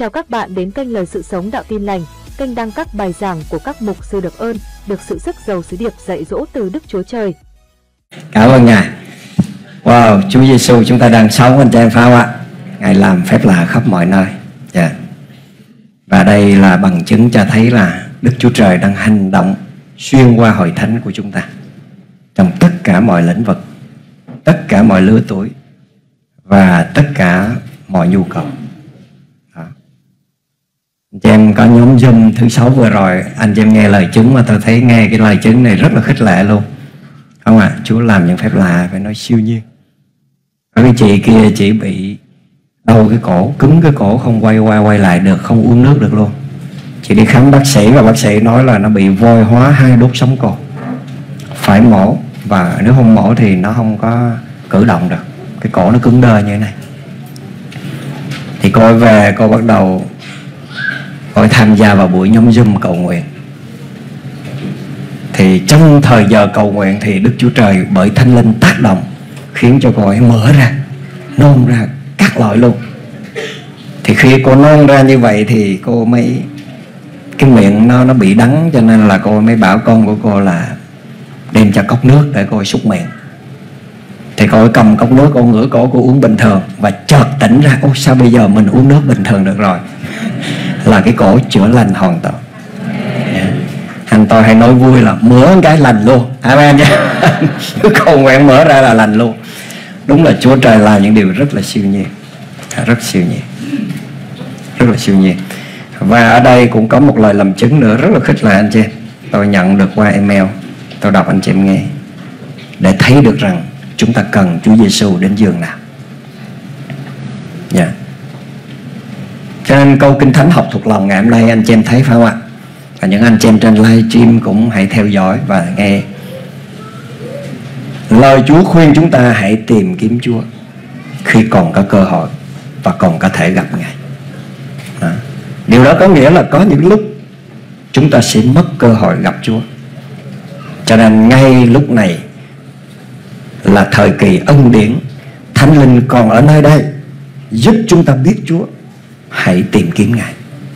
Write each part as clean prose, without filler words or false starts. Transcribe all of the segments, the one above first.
Chào các bạn đến kênh Lời Sự Sống Đạo Tin Lành, kênh đăng các bài giảng của các mục sư được ơn, được sự sức giàu sứ điệp dạy dỗ từ Đức Chúa Trời. Cảm ơn Ngài. Wow, Chúa Giêsu chúng ta đang sống anh chị em phải không ạ? Ngài làm phép lạ khắp mọi nơi. Và đây là bằng chứng cho thấy là Đức Chúa Trời đang hành động xuyên qua hội thánh của chúng ta trong tất cả mọi lĩnh vực, tất cả mọi lứa tuổi và tất cả mọi nhu cầu. Anh chị em có nhóm Zoom thứ 6 vừa rồi, anh chị em nghe lời chứng mà tôi thấy nghe cái lời chứng này rất là khích lệ luôn, không ạ? Chúa làm những phép lạ phải nói siêu nhiên. Có cái chị kia chỉ bị đau cái cổ, cứng cái cổ, không quay qua quay lại được, không uống nước được luôn. Chị đi khám bác sĩ và bác sĩ nói là nó bị vôi hóa 2 đốt sống cổ, phải mổ, và nếu không mổ thì nó không có cử động được, cái cổ nó cứng đơ như thế này. Thì cô về, cô bắt đầu cô tham gia vào buổi nhóm Zoom cầu nguyện. Thì trong thời giờ cầu nguyện thì Đức Chúa Trời bởi Thánh Linh tác động khiến cho cô ấy mở ra, nôn ra các loại luôn. Thì khi cô nôn ra như vậy thì cô mới, cái miệng nó bị đắng, cho nên là cô mới bảo con của cô là đem cho cốc nước để cô ấy súc miệng. Thì cô ấy cầm cốc nước, cô ngửa cổ, cô uống bình thường, và chợt tỉnh ra, ôi sao bây giờ mình uống nước bình thường được rồi. Là cái cổ chữa lành hoàn toàn. Anh tôi hay nói vui là mở cái lành luôn, amen nhé. Cầu nguyện mở ra là lành luôn. Đúng là Chúa Trời làm những điều rất là siêu nhiên, rất siêu nhiên, rất là siêu nhiên. Và ở đây cũng có một lời làm chứng nữa rất là khích lệ anh chị. Tôi nhận được qua email, tôi đọc anh chị em nghe để thấy được rằng chúng ta cần Chúa Giêsu đến giường nào. Cho nên câu Kinh Thánh học thuộc lòng ngày hôm nay anh chị em thấy phải không ạ? Và những anh chị em trên live stream cũng hãy theo dõi và nghe. Lời Chúa khuyên chúng ta hãy tìm kiếm Chúa khi còn có cơ hội và còn có thể gặp Ngài. Điều đó có nghĩa là có những lúc chúng ta sẽ mất cơ hội gặp Chúa. Cho nên ngay lúc này là thời kỳ ân điển, Thánh Linh còn ở nơi đây giúp chúng ta biết Chúa. Hãy tìm kiếm Ngài.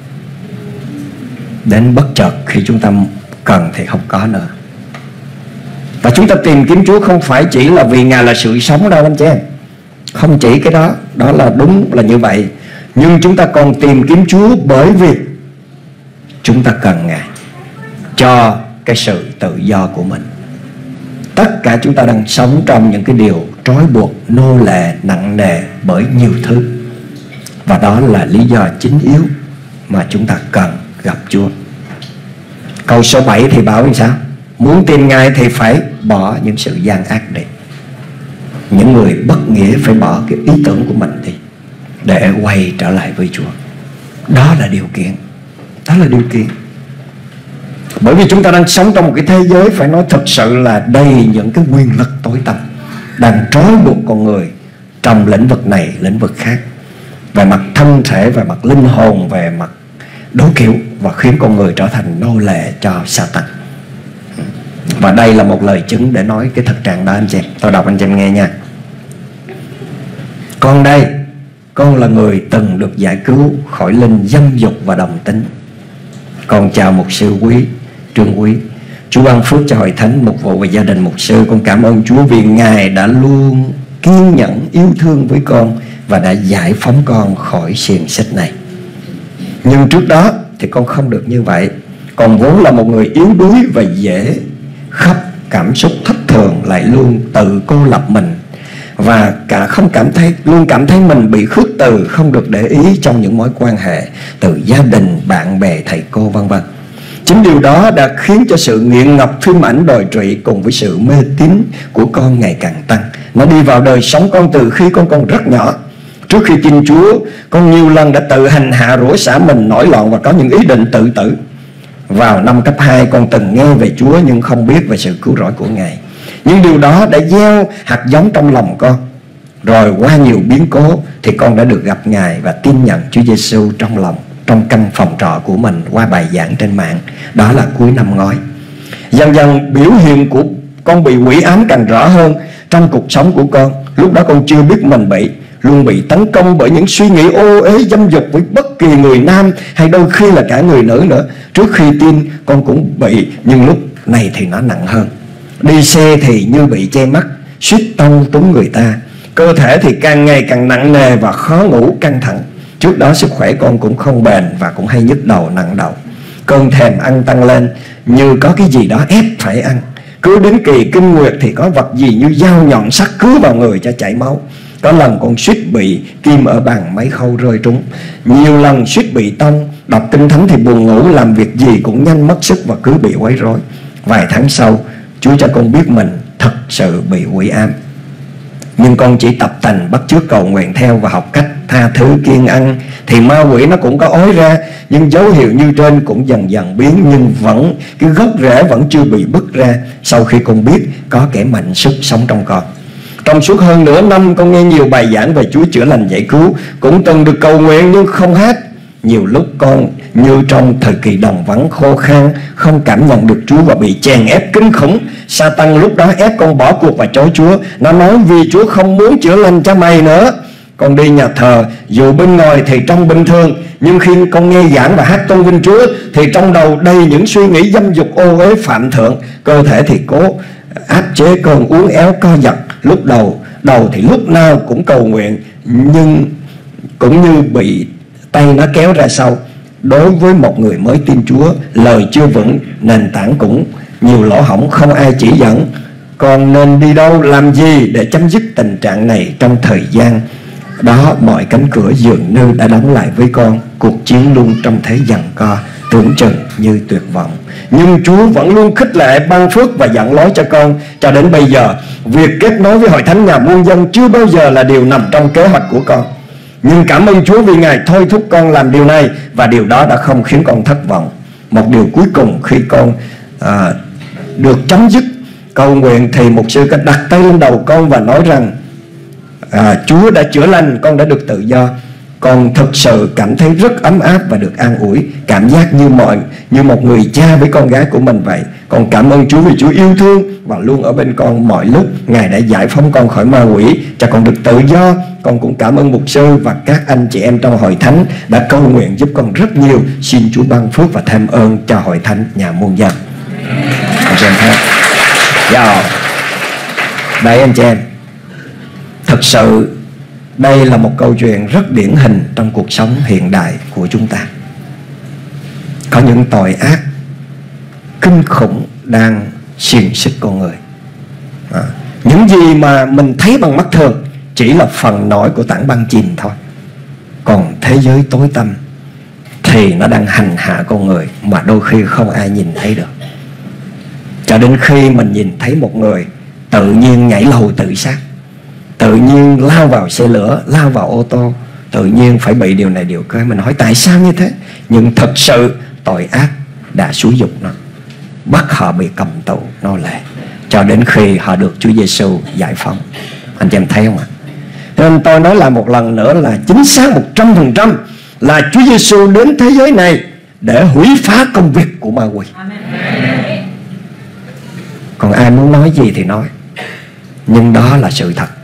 Đến bất chợt khi chúng ta cần thì không có nữa. Và chúng ta tìm kiếm Chúa không phải chỉ là vì Ngài là sự sống đâu anh chị em. Không chỉ cái đó, đó là đúng là như vậy. Nhưng chúng ta còn tìm kiếm Chúa bởi vì chúng ta cần Ngài cho cái sự tự do của mình. Tất cả chúng ta đang sống trong những cái điều trói buộc, nô lệ, nặng nề bởi nhiều thứ. Và đó là lý do chính yếu mà chúng ta cần gặp Chúa. Câu số 7 thì bảo như sao? Muốn tìm Ngài thì phải bỏ những sự gian ác đi. Những người bất nghĩa phải bỏ cái ý tưởng của mình đi để quay trở lại với Chúa. Đó là điều kiện. Đó là điều kiện. Bởi vì chúng ta đang sống trong một cái thế giới phải nói thật sự là đầy những cái quyền lực tối tăm đang trói buộc con người trong lĩnh vực này, lĩnh vực khác, về mặt thân thể, về mặt linh hồn, về mặt đủ kiểu, và khiến con người trở thành nô lệ cho Satan. Và đây là một lời chứng để nói cái thực trạng đó anh chị. Tôi đọc anh chị nghe nha. Con đây, con là người từng được giải cứu khỏi linh dâm dục và đồng tính. Con chào mục sư quý, Trương Quý. Chúa ban phước cho hội thánh, mục vụ và gia đình mục sư. Con cảm ơn Chúa vì Ngài đã luôn kiên nhẫn yêu thương với con và đã giải phóng con khỏi xiềng xích này. Nhưng trước đó thì con không được như vậy. Con vốn là một người yếu đuối và dễ khóc, cảm xúc thất thường, lại luôn tự cô lập mình, và luôn cảm thấy mình bị khước từ, không được để ý trong những mối quan hệ từ gia đình, bạn bè, thầy cô vân vân. Chính điều đó đã khiến cho sự nghiện ngập phim ảnh đồi trụy cùng với sự mê tín của con ngày càng tăng. Nó đi vào đời sống con từ khi con còn rất nhỏ. Trước khi tin Chúa, con nhiều lần đã tự hành hạ rủa xả mình, nổi loạn và có những ý định tự tử. Vào năm cấp 2, con từng nghe về Chúa nhưng không biết về sự cứu rỗi của Ngài. Nhưng điều đó đã gieo hạt giống trong lòng con. Rồi qua nhiều biến cố thì con đã được gặp Ngài và tin nhận Chúa Giêsu trong lòng, trong căn phòng trọ của mình qua bài giảng trên mạng. Đó là cuối năm ngoái. Dần dần biểu hiện của con bị quỷ ám càng rõ hơn trong cuộc sống của con. Lúc đó con chưa biết mình bị. luôn bị tấn công bởi những suy nghĩ ô uế dâm dục với bất kỳ người nam hay đôi khi là cả người nữ nữa. Trước khi tin con cũng bị, nhưng lúc này thì nó nặng hơn. Đi xe thì như bị che mắt, suýt tông túng người ta. Cơ thể thì càng ngày càng nặng nề và khó ngủ căng thẳng. Trước đó sức khỏe con cũng không bền và cũng hay nhức đầu nặng đầu. Cơn thèm ăn tăng lên, như có cái gì đó ép phải ăn. Cứ đến kỳ kinh nguyệt thì có vật gì như dao nhọn sắc cứa vào người cho chảy máu. Có lần con suýt bị kim ở bàn máy khâu rơi trúng. Nhiều lần suýt bị tông. Đọc kinh thánh thì buồn ngủ, làm việc gì cũng nhanh mất sức và cứ bị quấy rối. Vài tháng sau, Chúa cho con biết mình thật sự bị quỷ ám. Nhưng con chỉ tập tành bắt chước cầu nguyện theo và học cách tha thứ kiêng ăn, thì ma quỷ nó cũng có ói ra. Nhưng dấu hiệu như trên cũng dần dần biến, nhưng vẫn cái gốc rễ vẫn chưa bị bứt ra. Sau khi con biết có kẻ mạnh sức sống trong con. Trong suốt hơn nửa năm, con nghe nhiều bài giảng về Chúa chữa lành giải cứu, cũng từng được cầu nguyện nhưng không hát. Nhiều lúc con như trong thời kỳ đồng vắng khô khan, không cảm nhận được Chúa và bị chèn ép kinh khủng. Sa-tăng lúc đó ép con bỏ cuộc và chối Chúa. Nó nói vì Chúa không muốn chữa lành cho mày nữa. Con đi nhà thờ, dù bên ngoài thì trông bình thường, nhưng khi con nghe giảng và hát tôn vinh Chúa thì trong đầu đầy những suy nghĩ dâm dục ô uế phạm thượng. Cơ thể thì cố áp chế cơn uốn éo co giật. Lúc đầu thì lúc nào cũng cầu nguyện, nhưng cũng như bị tay nó kéo ra sau. Đối với một người mới tin Chúa, lời chưa vững, nền tảng cũng nhiều lỗ hổng, không ai chỉ dẫn. Con nên đi đâu, làm gì để chấm dứt tình trạng này? Trong thời gian đó, mọi cánh cửa dường như đã đóng lại với con. Cuộc chiến luôn trong thế giằng co, tưởng chừng như tuyệt vọng. Nhưng Chúa vẫn luôn khích lệ, ban phước và dẫn lối cho con. Cho đến bây giờ, việc kết nối với Hội Thánh Nhà Muôn Dân chưa bao giờ là điều nằm trong kế hoạch của con. Nhưng cảm ơn Chúa vì Ngài thôi thúc con làm điều này, và điều đó đã không khiến con thất vọng. Một điều cuối cùng, khi con được chấm dứt cầu nguyện thì mục sư có đặt tay lên đầu con và nói rằng Chúa đã chữa lành, con đã được tự do. Con thực sự cảm thấy rất ấm áp và được an ủi, cảm giác như một người cha với con gái của mình vậy. Con cảm ơn Chúa vì Chúa yêu thương và luôn ở bên con mọi lúc. Ngài đã giải phóng con khỏi ma quỷ, cho con được tự do. Con cũng cảm ơn mục sư và các anh chị em trong Hội Thánh đã cầu nguyện giúp con rất nhiều. Xin Chúa ban phước và thêm ơn cho Hội Thánh Nhà Muôn Dân. Anh chị em thấy đấy, anh chị em, thật sự đây là một câu chuyện rất điển hình trong cuộc sống hiện đại của chúng ta. Có những tội ác kinh khủng đang xiềng xích con người. Những gì mà mình thấy bằng mắt thường chỉ là phần nổi của tảng băng chìm thôi. Còn thế giới tối tăm thì nó đang hành hạ con người mà đôi khi không ai nhìn thấy được. Cho đến khi mình nhìn thấy một người tự nhiên nhảy lầu tự sát, tự nhiên lao vào xe lửa, lao vào ô tô, tự nhiên phải bị điều này điều kia. Mình hỏi tại sao như thế? Nhưng thật sự tội ác đã xúi giục nó, bắt họ bị cầm tù nô lệ, cho đến khi họ được Chúa Giêsu giải phóng. Anh chị em thấy không ạ? Nên tôi nói lại một lần nữa là chính xác 100% là Chúa Giêsu đến thế giới này để hủy phá công việc của ma quỷ. Còn ai muốn nói gì thì nói, nhưng đó là sự thật.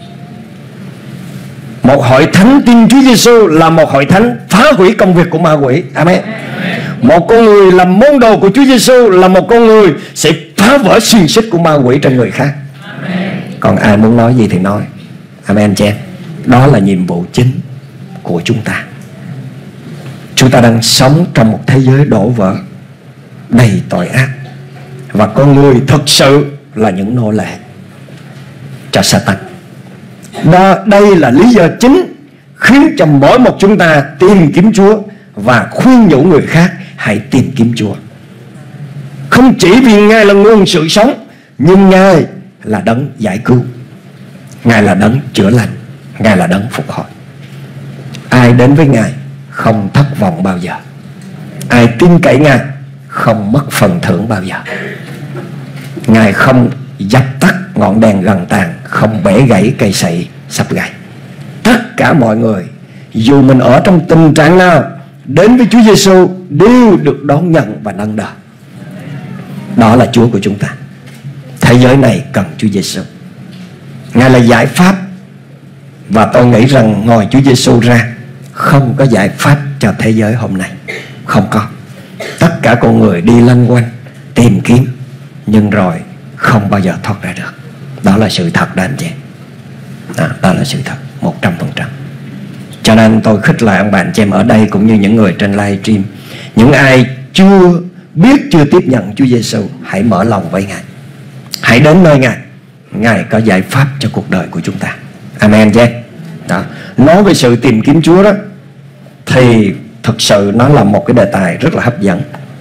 Một hội thánh tin Chúa Giêsu là một hội thánh phá hủy công việc của ma quỷ. Amen. Một con người làm môn đồ của Chúa Giêsu là một con người sẽ phá vỡ xiềng xích của ma quỷ trên người khác. Còn ai muốn nói gì thì nói. Amen chị em. Đó là nhiệm vụ chính của chúng ta. Chúng ta đang sống trong một thế giới đổ vỡ, đầy tội ác, và con người thực sự là những nô lệ cho Satan. Đây là lý do chính khiến cho mỗi một chúng ta tìm kiếm Chúa và khuyên nhủ người khác hãy tìm kiếm Chúa. Không chỉ vì Ngài là nguồn sự sống, nhưng Ngài là đấng giải cứu, Ngài là đấng chữa lành, Ngài là đấng phục hồi. Ai đến với Ngài không thất vọng bao giờ. Ai tin cậy Ngài không mất phần thưởng bao giờ. Ngài không dập tắt ngọn đèn gần tàn, không bẻ gãy cây sậy sắp gãy. Tất cả mọi người, dù mình ở trong tình trạng nào, đến với Chúa Giêsu đều được đón nhận và nâng đỡ. Đó là Chúa của chúng ta. Thế giới này cần Chúa Giêsu. Ngài là giải pháp Và tôi nghĩ rằng ngoài Chúa Giêsu ra không có giải pháp cho thế giới hôm nay. Không có. Tất cả con người đi lanh quanh tìm kiếm, nhưng rồi không bao giờ thoát ra được. Đó là sự thật đó anh chị. Đó là sự thật 100%. Cho nên tôi khích lệ ông bạn chị em ở đây cũng như những người trên live stream, những ai chưa biết, chưa tiếp nhận Chúa Giêsu, hãy mở lòng với Ngài. Hãy đến nơi Ngài. Ngài có giải pháp cho cuộc đời của chúng ta. Amen chứ. Đó. Nói về sự tìm kiếm Chúa đó, thì thực sự nó là một cái đề tài rất là hấp dẫn.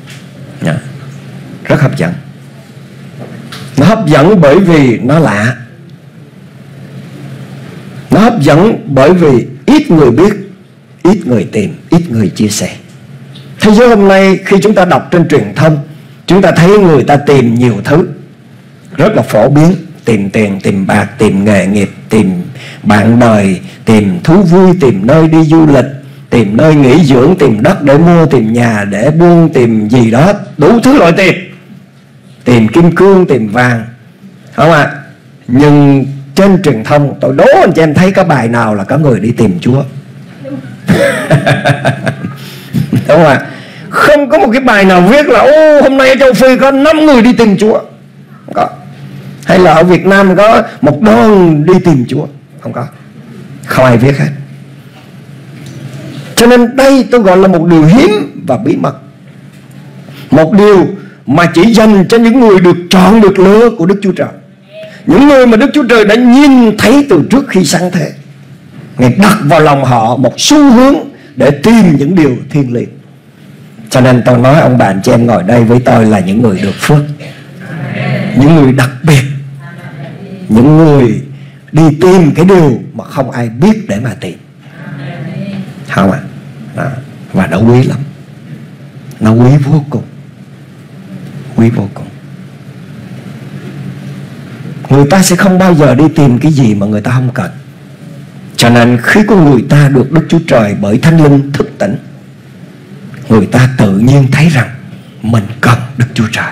Rất hấp dẫn. Nó hấp dẫn bởi vì nó lạ. Nó hấp dẫn bởi vì ít người biết, ít người tìm, ít người chia sẻ. Thế giới hôm nay khi chúng ta đọc trên truyền thông, chúng ta thấy người ta tìm nhiều thứ rất là phổ biến. Tìm tiền, tìm bạc, tìm nghề nghiệp, tìm bạn đời, tìm thú vui, tìm nơi đi du lịch, tìm nơi nghỉ dưỡng, tìm đất để mua, tìm nhà để buôn, tìm gì đó, đủ thứ loại tìm. Tìm kim cương, tìm vàng, không ạ? Nhưng trên truyền thông, tôi đố anh chị em thấy có bài nào là có người đi tìm Chúa? Đúng không ạ? Không có một cái bài nào viết là ô hôm nay ở châu Phi có 5 người đi tìm Chúa. Không có. Hay là ở Việt Nam có một đoàn đi tìm Chúa. Không có. Không ai viết hết. Cho nên đây tôi gọi là một điều hiếm và bí mật. Một điều mà chỉ dành cho những người được chọn, được lựa của Đức Chúa Trời. Những người mà Đức Chúa Trời đã nhìn thấy từ trước khi sáng thế. Ngài đặt vào lòng họ một xu hướng để tìm những điều thiêng liêng. Cho nên tôi nói ông bạn chị em ngồi đây với tôi là những người được phước, những người đặc biệt, những người đi tìm cái điều mà không ai biết để mà tìm. Không ạ? Và nó quý lắm. Nó quý vô cùng. Quý vô cùng. Người ta sẽ không bao giờ đi tìm cái gì mà người ta không cần. Cho nên khi con người ta được Đức Chúa Trời bởi Thánh Linh thức tỉnh, người ta tự nhiên thấy rằng mình cần Đức Chúa Trời.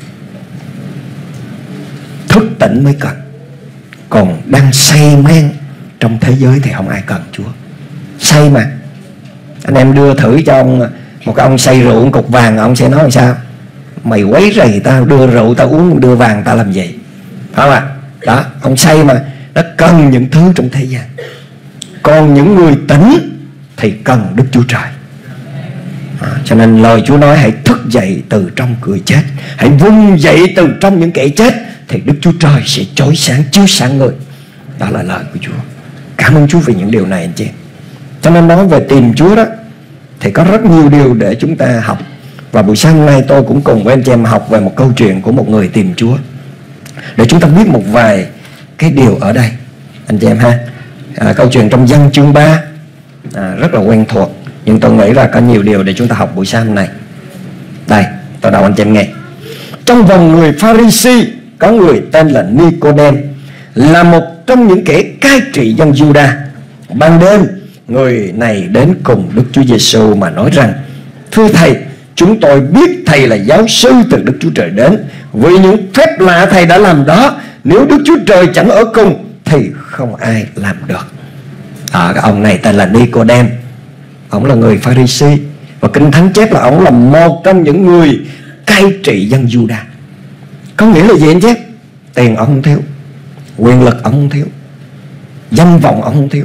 Thức tỉnh mới cần. Còn đang say men trong thế giới thì không ai cần Chúa. Say mà. Anh em đưa thử cho ông một cái ông say rượu, một cục vàng, ông sẽ nói làm sao? Mày quấy rầy tao, đưa rượu tao uống, đưa vàng tao làm gì? Phải không ạ? Đó, ông say mà. Nó cần những thứ trong thế gian. Còn những người tỉnh thì cần Đức Chúa Trời. Cho nên lời Chúa nói hãy thức dậy từ trong người chết, hãy vùng dậy từ trong những kẻ chết, thì Đức Chúa Trời sẽ chói sáng, chiếu sáng người. Đó là lời của Chúa. Cảm ơn Chúa vì những điều này anh chị. Cho nên nói về tìm Chúa đó, thì có rất nhiều điều để chúng ta học. Và buổi sáng hôm nay tôi cũng cùng với anh chị em học về một câu chuyện của một người tìm Chúa, để chúng ta biết một vài cái điều ở đây anh chị em ha. Câu chuyện trong Giăng chương 3 rất là quen thuộc, nhưng tôi nghĩ là có nhiều điều để chúng ta học buổi sáng hôm nay. Đây, tôi đọc anh chị em nghe. Trong vòng người Pha-ri-si có người tên là Ni-cô-đêm, là một trong những kẻ cai trị dân Giu-đa. Ban đêm, người này đến cùng Đức Chúa Giêsu mà nói rằng: Thưa Thầy, chúng tôi biết Thầy là giáo sư từ Đức Chúa Trời đến, vì những phép lạ Thầy đã làm đó, nếu Đức Chúa Trời chẳng ở cùng thì không ai làm được. Cái ông này tên là Ni-cô-đêm. Ông là người Pha-ri-si, và Kinh Thánh chép là ông là một trong những người cai trị dân Giu-đa. Có nghĩa là gì anh chép? Tiền ông không thiếu, quyền lực ông không thiếu, danh vọng ông không thiếu.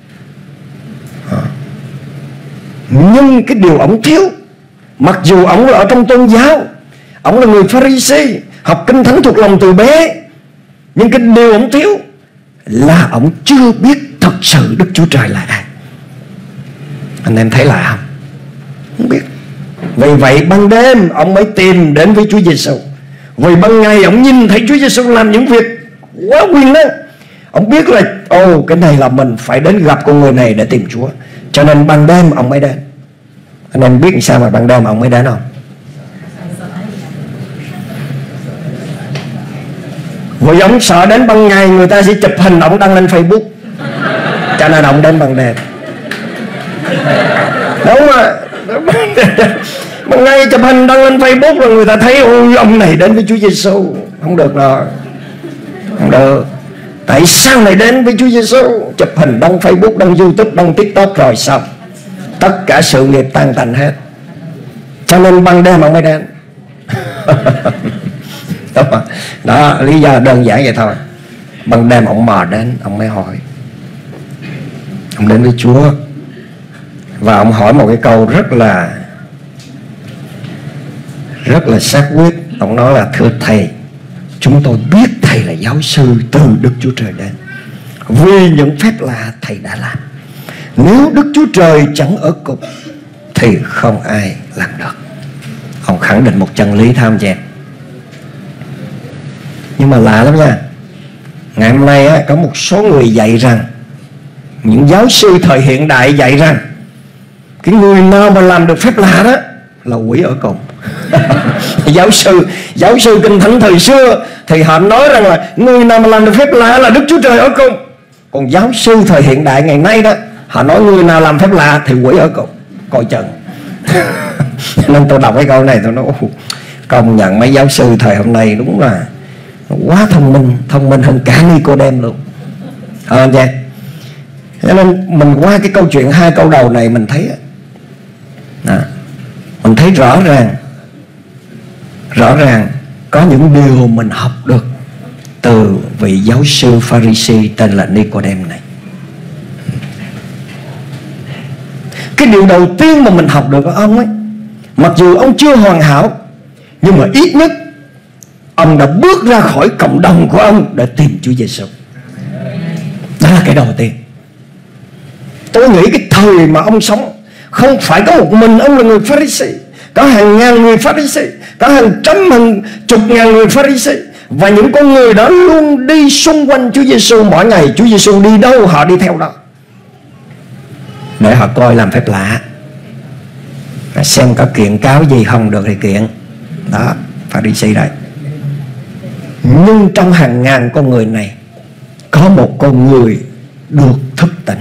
Nhưng cái điều ông thiếu, mặc dù ông là ở trong tôn giáo, ông là người Pha-ri-si, học Kinh Thánh thuộc lòng từ bé, nhưng cái điều ông thiếu là ông chưa biết thật sự Đức Chúa Trời là ai. Anh em thấy lạ không? Không biết. Vì vậy ban đêm ông mới tìm đến với Chúa Giêsu. Vì ban ngày ông nhìn thấy Chúa Giêsu làm những việc quá quyền năng, ông biết là cái này là mình phải đến gặp con người này để tìm Chúa. Cho nên ban đêm ông mới đến. Anh em biết sao mà ban đêm ông mới đến không? Vì ông sợ đến ban ngày người ta sẽ chụp hình ông đăng lên Facebook, cho nên ông đến ban đêm. Đúng mà. Ban ngày chụp hình đăng lên Facebook rồi người ta thấy ông này đến với Chúa Giêsu. Không được rồi. Không được. Tại sao lại đến với Chúa Giêsu? Chụp hình đăng Facebook, đăng YouTube, đăng TikTok rồi xong, tất cả sự nghiệp tan tành hết. Cho nên ban đêm ông mới đến. Đó, lý do đơn giản vậy thôi. Ban đêm ông mò đến, ông mới hỏi. Ông đến với Chúa và ông hỏi một cái câu rất là xác quyết. Ông nói là: thưa Thầy, chúng tôi biết Thầy là giáo sư từ Đức Chúa Trời đến, vì những phép lạ Thầy đã làm. Nếu Đức Chúa Trời chẳng ở cùng thì không ai làm được. Ông khẳng định một chân lý tham gia. Nhưng mà lạ lắm nha. Ngày hôm nay á, có một số người dạy rằng, những giáo sư thời hiện đại dạy rằng, cái người nào mà làm được phép lạ đó là quỷ ở cùng. Giáo sư Kinh Thánh thời xưa thì họ nói rằng là người nào mà làm được phép lạ là Đức Chúa Trời ở cùng. Còn giáo sư thời hiện đại ngày nay đó, họ nói người nào làm phép lạ thì quỷ ở cùng. Coi chừng. Nên tôi đọc cái câu này tôi nói công nhận mấy giáo sư thời hôm nay đúng là quá thông minh hơn cả Nicodem luôn. Anh chị? Cho nên mình qua cái câu chuyện 2 câu đầu này mình thấy rõ ràng có những điều mình học được từ vị giáo sư Pharisee tên là Nicodem này. Cái điều đầu tiên mà mình học được của ông ấy, mặc dù ông chưa hoàn hảo, nhưng mà ít nhất ông đã bước ra khỏi cộng đồng của ông để tìm Chúa Giêsu. Đó là cái đầu tiên. Tôi nghĩ cái thời mà ông sống không phải có một mình ông là người Pharisee, có hàng ngàn người Pharisee, có hàng trăm hàng chục ngàn người Pharisee, và những con người đó luôn đi xung quanh Chúa Giêsu mỗi ngày. Chúa Giêsu đi đâu họ đi theo đó để họ coi làm phép lạ, xem có kiện cáo gì không được thì kiện. Đó, Pharisee đấy. Nhưng trong hàng ngàn con người này có một con người được thức tỉnh.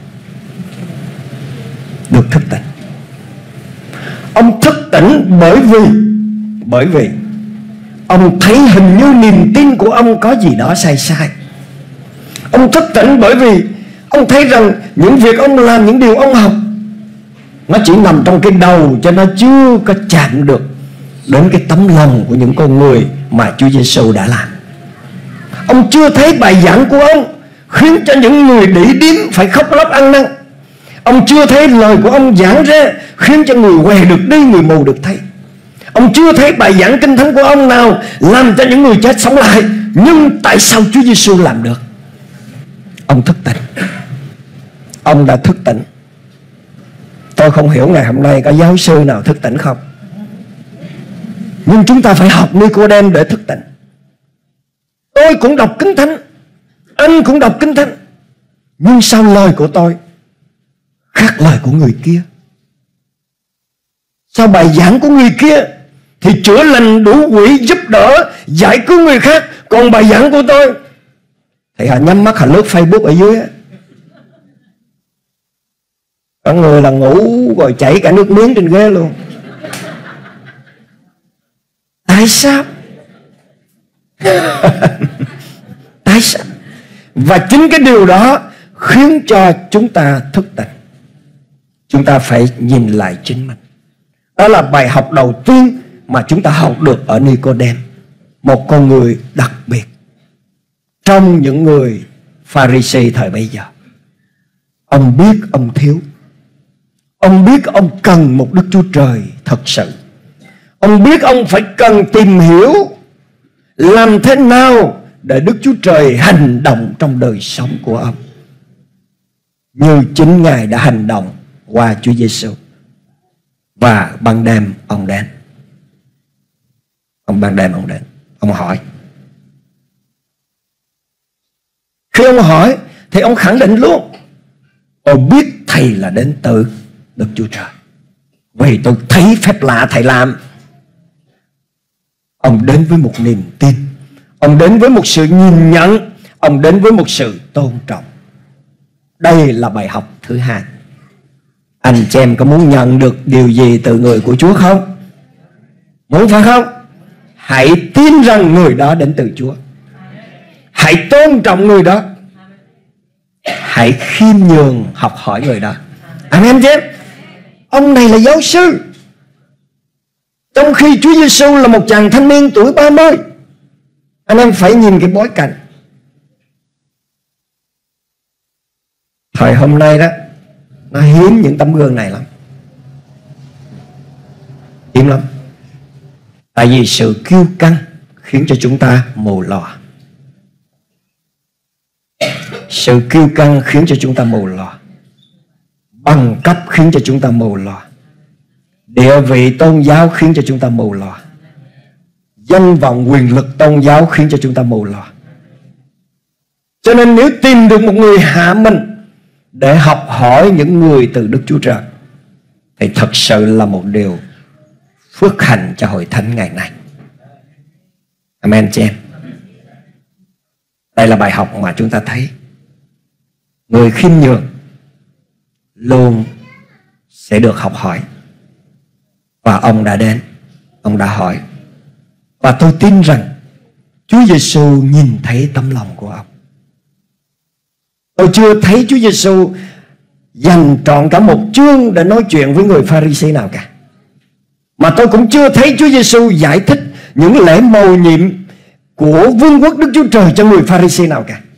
Ông thức tỉnh bởi vì ông thấy hình như niềm tin của ông có gì đó sai. Ông thức tỉnh bởi vì ông thấy rằng những việc ông làm, những điều ông học, nó chỉ nằm trong cái đầu, cho nó chưa có chạm được đến cái tấm lòng của những con người mà Chúa Giêsu đã làm. Ông chưa thấy bài giảng của ông khiến cho những người đĩ điếm phải khóc lóc ăn năn. Ông chưa thấy lời của ông giảng ra khiến cho người què được đi, người mù được thấy. Ông chưa thấy bài giảng Kinh Thánh của ông nào làm cho những người chết sống lại. Nhưng tại sao Chúa Giêsu làm được? Ông thức tỉnh. Ông đã thức tỉnh. Tôi không hiểu ngày hôm nay có giáo sư nào thức tỉnh không. Nhưng chúng ta phải học Nicodem để thức tỉnh. Tôi cũng đọc Kinh Thánh, anh cũng đọc Kinh Thánh, nhưng sao lời của tôi khác lời của người kia? Sao bài giảng của người kia thì chữa lành đủ quỷ, giúp đỡ, giải cứu người khác, còn bài giảng của tôi thì họ nhắm mắt họ lướt Facebook ở dưới. Có người là ngủ rồi chảy cả nước miếng trên ghế luôn. Tại sao? Tại sao? Và chính cái điều đó khiến cho chúng ta thức tỉnh. Chúng ta phải nhìn lại chính mình. Đó là bài học đầu tiên mà chúng ta học được ở Nicodem, một con người đặc biệt trong những người Pharisee thời bấy giờ. Ông biết ông thiếu. Ông biết ông cần một Đức Chúa Trời thật sự. Ông biết ông phải cần tìm hiểu làm thế nào để Đức Chúa Trời hành động trong đời sống của ông, như chính Ngài đã hành động qua Chúa Giêsu. Và ban đêm ông đến. Ông hỏi. Khi ông hỏi thì ông khẳng định luôn: tôi biết Thầy là đến từ Đức Chúa Trời, vì tôi thấy phép lạ Thầy làm. Ông đến với một niềm tin, ông đến với một sự nhìn nhận, ông đến với một sự tôn trọng. Đây là bài học thứ hai. Anh chị em có muốn nhận được điều gì từ người của Chúa không? Muốn phải không? Hãy tin rằng người đó đến từ Chúa. hãy tôn trọng người đó, hãy khiêm nhường học hỏi người đó. Amen chứ? Ông này là giáo sư, trong khi Chúa Giêsu là một chàng thanh niên tuổi 30. Anh em phải nhìn cái bối cảnh. Thời hôm nay đó, nó hiếm những tấm gương này lắm, hiếm lắm. Tại vì sự kiêu căng khiến cho chúng ta mù lòa. Sự kiêu căng khiến cho chúng ta mù lòa. Bằng cấp khiến cho chúng ta mù lòa. Địa vị tôn giáo khiến cho chúng ta mù lòa. Danh vọng quyền lực tôn giáo khiến cho chúng ta mù lòa. Cho nên nếu tìm được một người hạ mình để học hỏi những người từ Đức Chúa Trời thì thật sự là một điều phước hạnh cho hội thánh ngày nay. Amen chị em. Đây là bài học mà chúng ta thấy người khiêm nhường luôn sẽ được học hỏi. Và ông đã đến, ông đã hỏi. Và tôi tin rằng Chúa Giêsu nhìn thấy tấm lòng của ông. Tôi chưa thấy Chúa Giêsu dành trọn cả một chương để nói chuyện với người Pha-ri-si nào cả. Mà tôi cũng chưa thấy Chúa Giêsu giải thích những lễ mầu nhiệm của vương quốc Đức Chúa Trời cho người Pha-ri-si nào cả.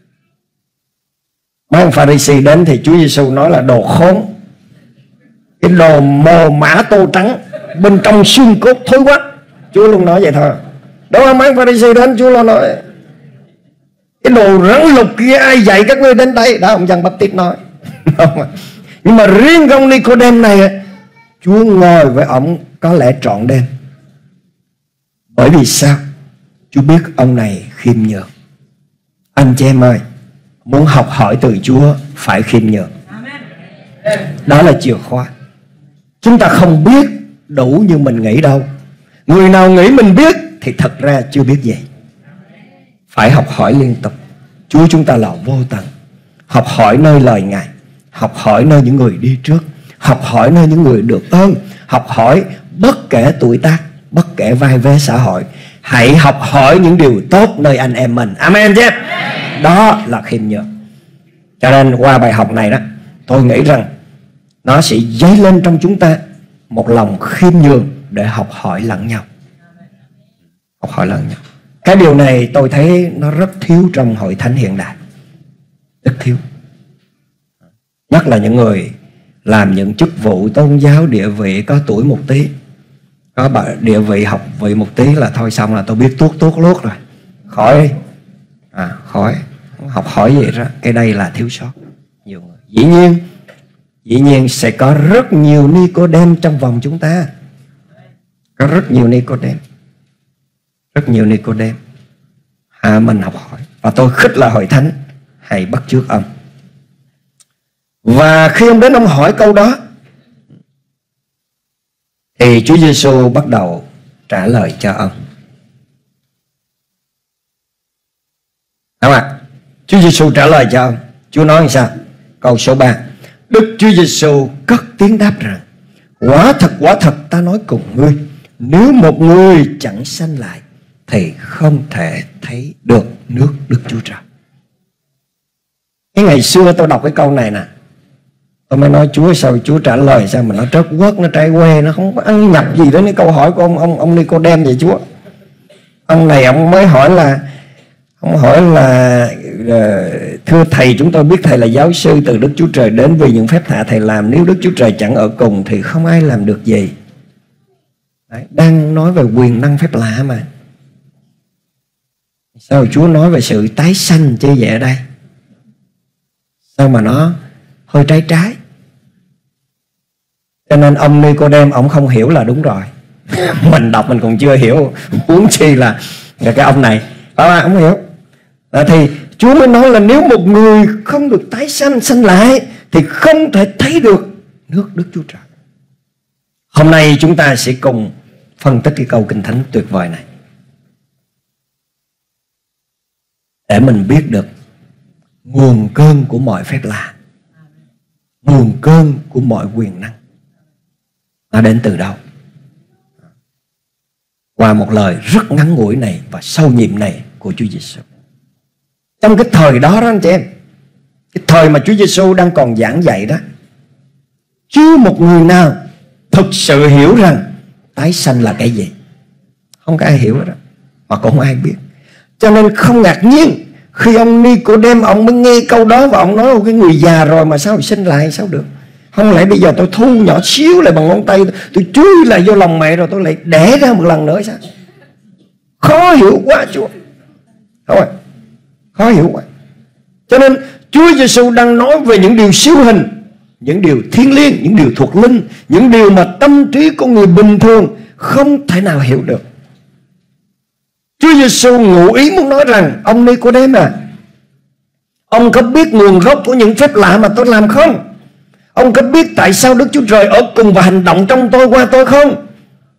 Mấy ông Pha-ri-si đến thì Chúa Giêsu nói là đồ khốn, cái đồ mồ mã tô trắng, bên trong xương cốt thối quá. Chúa luôn nói vậy thôi. Đâu mà mấy Pha-ri-si đến, Chúa luôn nói cái đồ rắn lục kia ai dạy các ngươi đến đây. Đó ông Giăng Báp-tít nói. Nhưng mà riêng ông Ni-cô-đêm này, Chúa ngồi với ông có lẽ trọn đêm. Bởi vì sao? Chúa biết ông này khiêm nhường. Anh chị em ơi, muốn học hỏi từ Chúa phải khiêm nhường. Đó là chìa khóa. Chúng ta không biết đủ như mình nghĩ đâu. Người nào nghĩ mình biết thì thật ra chưa biết gì. Phải học hỏi liên tục. Chúa chúng ta là vô tận. Học hỏi nơi lời Ngài, học hỏi nơi những người đi trước, học hỏi nơi những người được ơn, học hỏi bất kể tuổi tác, bất kể vai vế xã hội. Hãy học hỏi những điều tốt nơi anh em mình. Amen chứ? Đó là khiêm nhường. Cho nên qua bài học này đó, tôi nghĩ rằng nó sẽ dấy lên trong chúng ta một lòng khiêm nhường để học hỏi lẫn nhau. Học hỏi lẫn nhau. Cái điều này tôi thấy nó rất thiếu trong hội thánh hiện đại. Rất thiếu. Nhất là những người làm những chức vụ tôn giáo địa vị có tuổi một tí, có địa vị học vị một tí là thôi xong là tôi biết tuốt luốt rồi. Khỏi. Khỏi. Không học hỏi gì đó. Cái đây là thiếu sót. Nhiều người. Dĩ nhiên sẽ có rất nhiều Ni-cô-đêm trong vòng chúng ta. Có rất nhiều Ni-cô-đêm. Rất nhiều Ni-cô-đêm. Mình học hỏi. Và tôi khích là hội thánh hãy bắt chước ông. Và khi ông đến ông hỏi câu đó thì Chúa Giêsu bắt đầu trả lời cho ông. Đúng không ạ? Chúa Giêsu trả lời cho ông. Chúa nói như sao? Câu số 3. Đức Chúa Giêsu cất tiếng đáp rằng: quả thật ta nói cùng ngươi, nếu một người chẳng sanh lại thì không thể thấy được nước Đức Chúa Trời. Cái ngày xưa tôi đọc cái câu này nè, tôi mới nói Chúa sao Chúa trả lời sao mà nó trớt quất, nó trai que, nó không có ăn nhập gì đến cái câu hỏi của ông Ni-cô-đêm vậy Chúa. Ông này ông mới hỏi là thưa thầy, chúng tôi biết thầy là giáo sư từ Đức Chúa Trời đến vì những phép lạ thầy làm, nếu Đức Chúa Trời chẳng ở cùng thì không ai làm được gì. Đấy, đang nói về quyền năng phép lạ mà. Sao Chúa nói về sự tái sanh chứ vậy ở đây? Sao mà nó hơi trái? Cho nên ông Ni-cô-đêm ông không hiểu là đúng rồi. Mình đọc mình còn chưa hiểu, huống chi là cái ông này. Ông hiểu. Thì Chúa mới nói là nếu một người không được tái sanh lại thì không thể thấy được nước Đức Chúa Trời. Hôm nay chúng ta sẽ cùng phân tích cái câu Kinh Thánh tuyệt vời này để mình biết được nguồn cơn của mọi phép lạ, nguồn cơn của mọi quyền năng nó đến từ đâu. Qua một lời rất ngắn ngủi này và sâu nhiệm này của Chúa Giêsu. Trong cái thời đó đó anh chị em, cái thời mà Chúa Giêsu đang còn giảng dạy đó, chưa một người nào thực sự hiểu rằng tái sanh là cái gì. Không có ai hiểu đó, mà cũng không ai biết. Cho nên không ngạc nhiên khi ông Ni-cô-đêm ông mới nghe câu đó, và ông nói: cái người già rồi mà sao sinh lại, sao được? Không lẽ bây giờ tôi thu nhỏ xíu lại bằng ngón tay, tôi chui lại vô lòng mẹ rồi tôi lại đẻ ra một lần nữa sao? Khó hiểu quá Chúa. Không ạ? Khó hiểu quá. Cho nên Chúa Giêsu đang nói về những điều siêu hình, những điều thiêng liêng, những điều thuộc linh, những điều mà tâm trí của người bình thường không thể nào hiểu được. Chúa Giêsu ngụ ý muốn nói rằng: ông Ni-cô-đêm à, ông có biết nguồn gốc của những phép lạ mà tôi làm không? Ông có biết tại sao Đức Chúa Trời ở cùng và hành động trong tôi qua tôi không?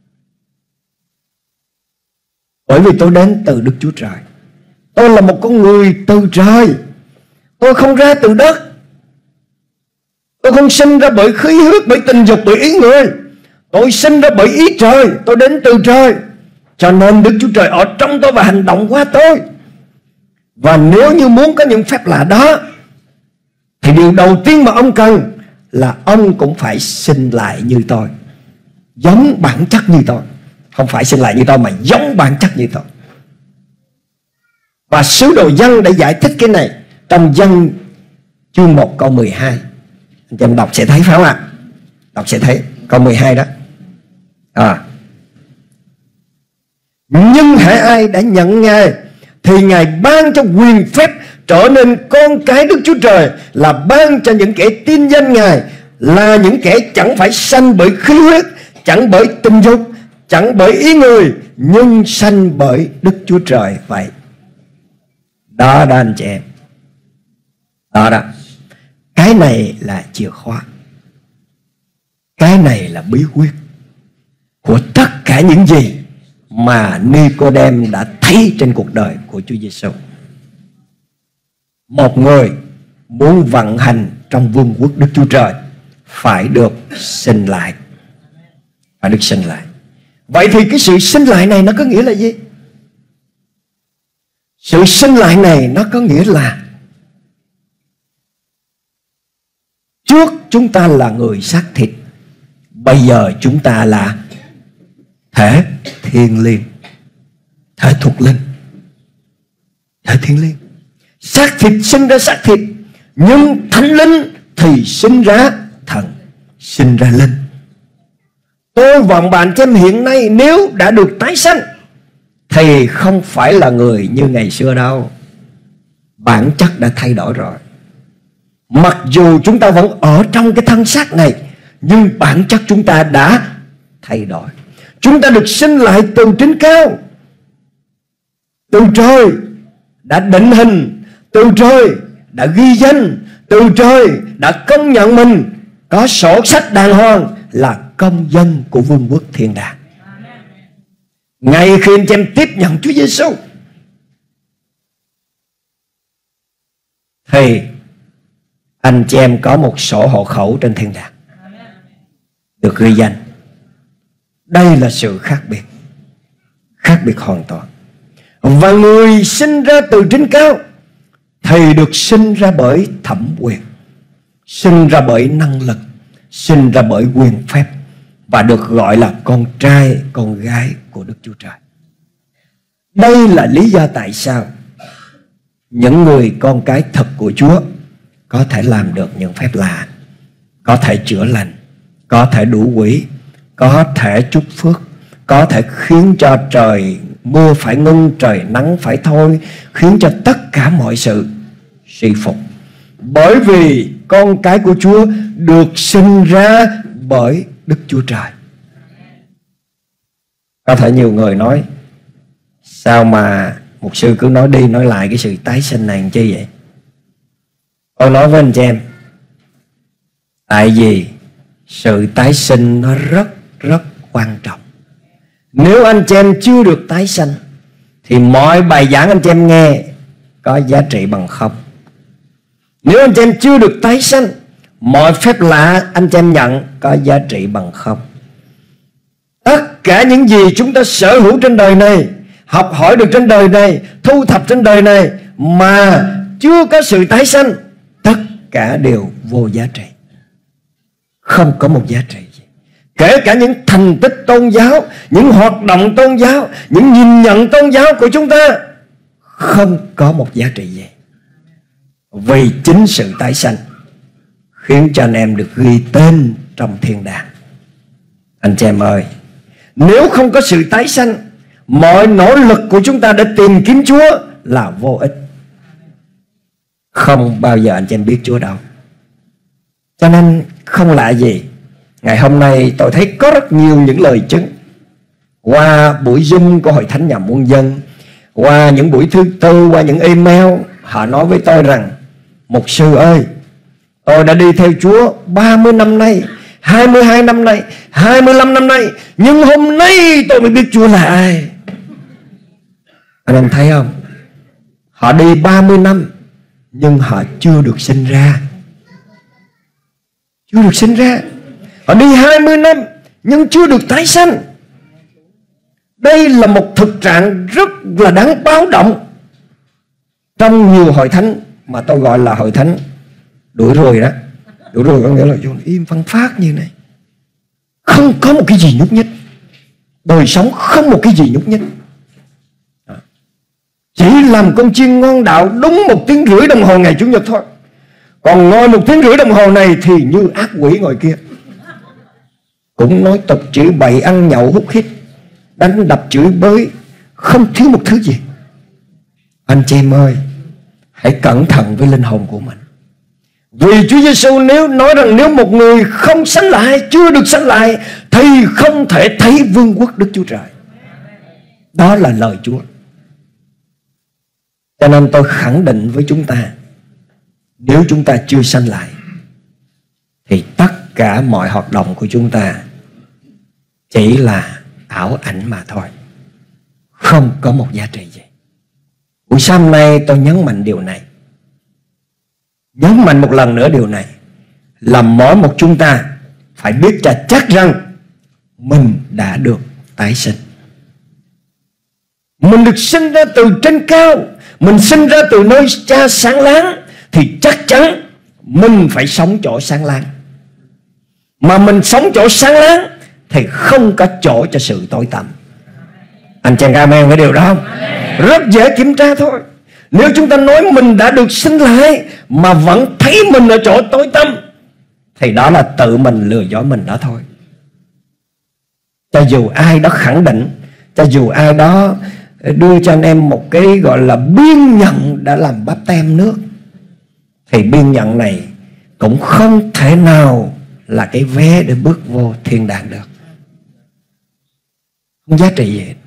Bởi vì tôi đến từ Đức Chúa Trời. Tôi là một con người từ trời. Tôi không ra từ đất. Tôi không sinh ra bởi khí huyết, bởi tình dục, bởi ý người. Tôi sinh ra bởi ý trời. Tôi đến từ trời. Cho nên Đức Chúa Trời ở trong tôi và hành động qua tôi. Và nếu như muốn có những phép lạ đó, thì điều đầu tiên mà ông cần là ông cũng phải sinh lại như tôi, giống bản chất như tôi. Không phải sinh lại như tôi, mà giống bản chất như tôi. Và sứ đồ Giăng đã giải thích cái này trong Giăng chương 1 câu 12. Anh chị em đọc sẽ thấy, phải không ạ? Đọc sẽ thấy câu 12 đó. Nhưng hễ ai đã nhận Ngài thì Ngài ban cho quyền phép trở nên con cái Đức Chúa Trời, là ban cho những kẻ tin danh Ngài là những kẻ chẳng phải sanh bởi khí huyết, chẳng bởi tình dục, chẳng bởi ý người, nhưng sanh bởi Đức Chúa Trời vậy. Đó đó anh chị em. Đó. Cái này là chìa khóa. Cái này là bí quyết của tất cả những gì mà Ni-cô-đêm đã thấy trên cuộc đời của Chúa Giêsu. Một người muốn vận hành trong vương quốc Đức Chúa Trời phải được sinh lại. Phải được sinh lại. Vậy thì cái sự sinh lại này nó có nghĩa là gì? Sự sinh lại này nó có nghĩa là trước chúng ta là người xác thịt, bây giờ chúng ta là thể thiên liêng, thể thuộc linh, thể thiên liêng. Xác thịt sinh ra xác thịt, nhưng thánh linh thì sinh ra thần, sinh ra linh. Tôi và bạn em hiện nay nếu đã được tái sanh thì không phải là người như ngày xưa đâu. Bản chất đã thay đổi rồi. Mặc dù chúng ta vẫn ở trong cái thân xác này, nhưng bản chất chúng ta đã thay đổi. Chúng ta được sinh lại từ trên cao. Từ trời đã định hình, từ trời đã ghi danh, từ trời đã công nhận mình có sổ sách đàng hoàng là công dân của vương quốc thiên đàng. Ngay khi anh chị em tiếp nhận Chúa Giêsu thì anh chị em có một sổ hộ khẩu trên thiên đàng được ghi danh. Đây là sự khác biệt hoàn toàn. Và người sinh ra từ trên cao thì được sinh ra bởi thẩm quyền, sinh ra bởi năng lực, sinh ra bởi quyền phép, và được gọi là con trai, con gái của Đức Chúa Trời. Đây là lý do tại sao những người con cái thật của Chúa có thể làm được những phép lạ, có thể chữa lành, có thể đuổi quỷ, có thể chúc phước, có thể khiến cho trời mưa phải ngưng, trời nắng phải thôi, khiến cho tất cả mọi sự suy phục. Bởi vì con cái của Chúa được sinh ra bởi Đức Chúa Trời. Có thể nhiều người nói: sao mà mục sư cứ nói đi nói lại cái sự tái sinh này làm chi vậy? Tôi nói với anh chị em, tại vì sự tái sinh nó rất quan trọng. Nếu anh chị em chưa được tái sanh thì mọi bài giảng anh chị em nghe có giá trị bằng không. Nếu anh chị em chưa được tái sanh, mọi phép lạ anh chị em nhận có giá trị bằng không. Tất cả những gì chúng ta sở hữu trên đời này, học hỏi được trên đời này, thu thập trên đời này, mà chưa có sự tái sanh, tất cả đều vô giá trị, không có một giá trị gì. Kể cả những thành tích tôn giáo, những hoạt động tôn giáo, những nhìn nhận tôn giáo của chúng ta, không có một giá trị gì. Vì chính sự tái sanh khiến cho anh em được ghi tên trong thiên đàng. Anh chị em ơi, nếu không có sự tái sanh, mọi nỗ lực của chúng ta để tìm kiếm Chúa là vô ích. Không bao giờ anh chị em biết Chúa đâu. Cho nên không lạ gì, ngày hôm nay tôi thấy có rất nhiều những lời chứng qua buổi Zoom của Hội Thánh Nhà Muôn Dân, qua những buổi thứ tư, qua những email. Họ nói với tôi rằng: mục sư ơi, tôi đã đi theo Chúa 30 năm nay, 22 năm nay, 25 năm nay, nhưng hôm nay tôi mới biết Chúa là ai. Anh em thấy không? Họ đi 30 năm nhưng họ chưa được sinh ra. Chưa được sinh ra. Họ đi 20 năm nhưng chưa được tái sanh. Đây là một thực trạng rất là đáng báo động trong nhiều hội thánh mà tôi gọi là hội thánh đuổi ruồi đó. Đuổi ruồi có nghĩa là im phăng phát như này, không có một cái gì nhúc nhích, đời sống không một cái gì nhúc nhích, chỉ làm con chiên ngon đạo đúng 1 tiếng rưỡi đồng hồ ngày Chủ nhật thôi. Còn ngồi 1 tiếng rưỡi đồng hồ này thì như ác quỷ ngồi kia, cũng nói tục chửi bậy, ăn nhậu hút hít, đánh đập chửi bới, không thiếu một thứ gì. Anh chị em ơi, hãy cẩn thận với linh hồn của mình. Vì Chúa Giêsu nếu nói rằng nếu một người không sanh lại, chưa được sanh lại, thì không thể thấy vương quốc Đức Chúa Trời. Đó là lời Chúa. Cho nên tôi khẳng định với chúng ta, nếu chúng ta chưa sanh lại thì tất cả mọi hoạt động của chúng ta chỉ là ảo ảnh mà thôi, không có một giá trị gì. Buổi sáng nay tôi nhấn mạnh điều này, nhấn mạnh một lần nữa điều này, là mỗi một chúng ta phải biết cho chắc rằng mình đã được tái sinh. Mình được sinh ra từ trên cao, mình sinh ra từ nơi Cha sáng láng, thì chắc chắn mình phải sống chỗ sáng láng. Mà mình sống chỗ sáng láng thì không có chỗ cho sự tối tăm. Anh chàng amen với điều đó không? Rất dễ kiểm tra thôi. Nếu chúng ta nói mình đã được sinh lại mà vẫn thấy mình ở chỗ tối tăm, thì đó là tự mình lừa dối mình đó thôi. Cho dù ai đó khẳng định, cho dù ai đó đưa cho anh em một cái gọi là biên nhận đã làm báp tem nước, thì biên nhận này cũng không thể nào là cái vé để bước vô thiên đàng được. Không giá trị gì hết.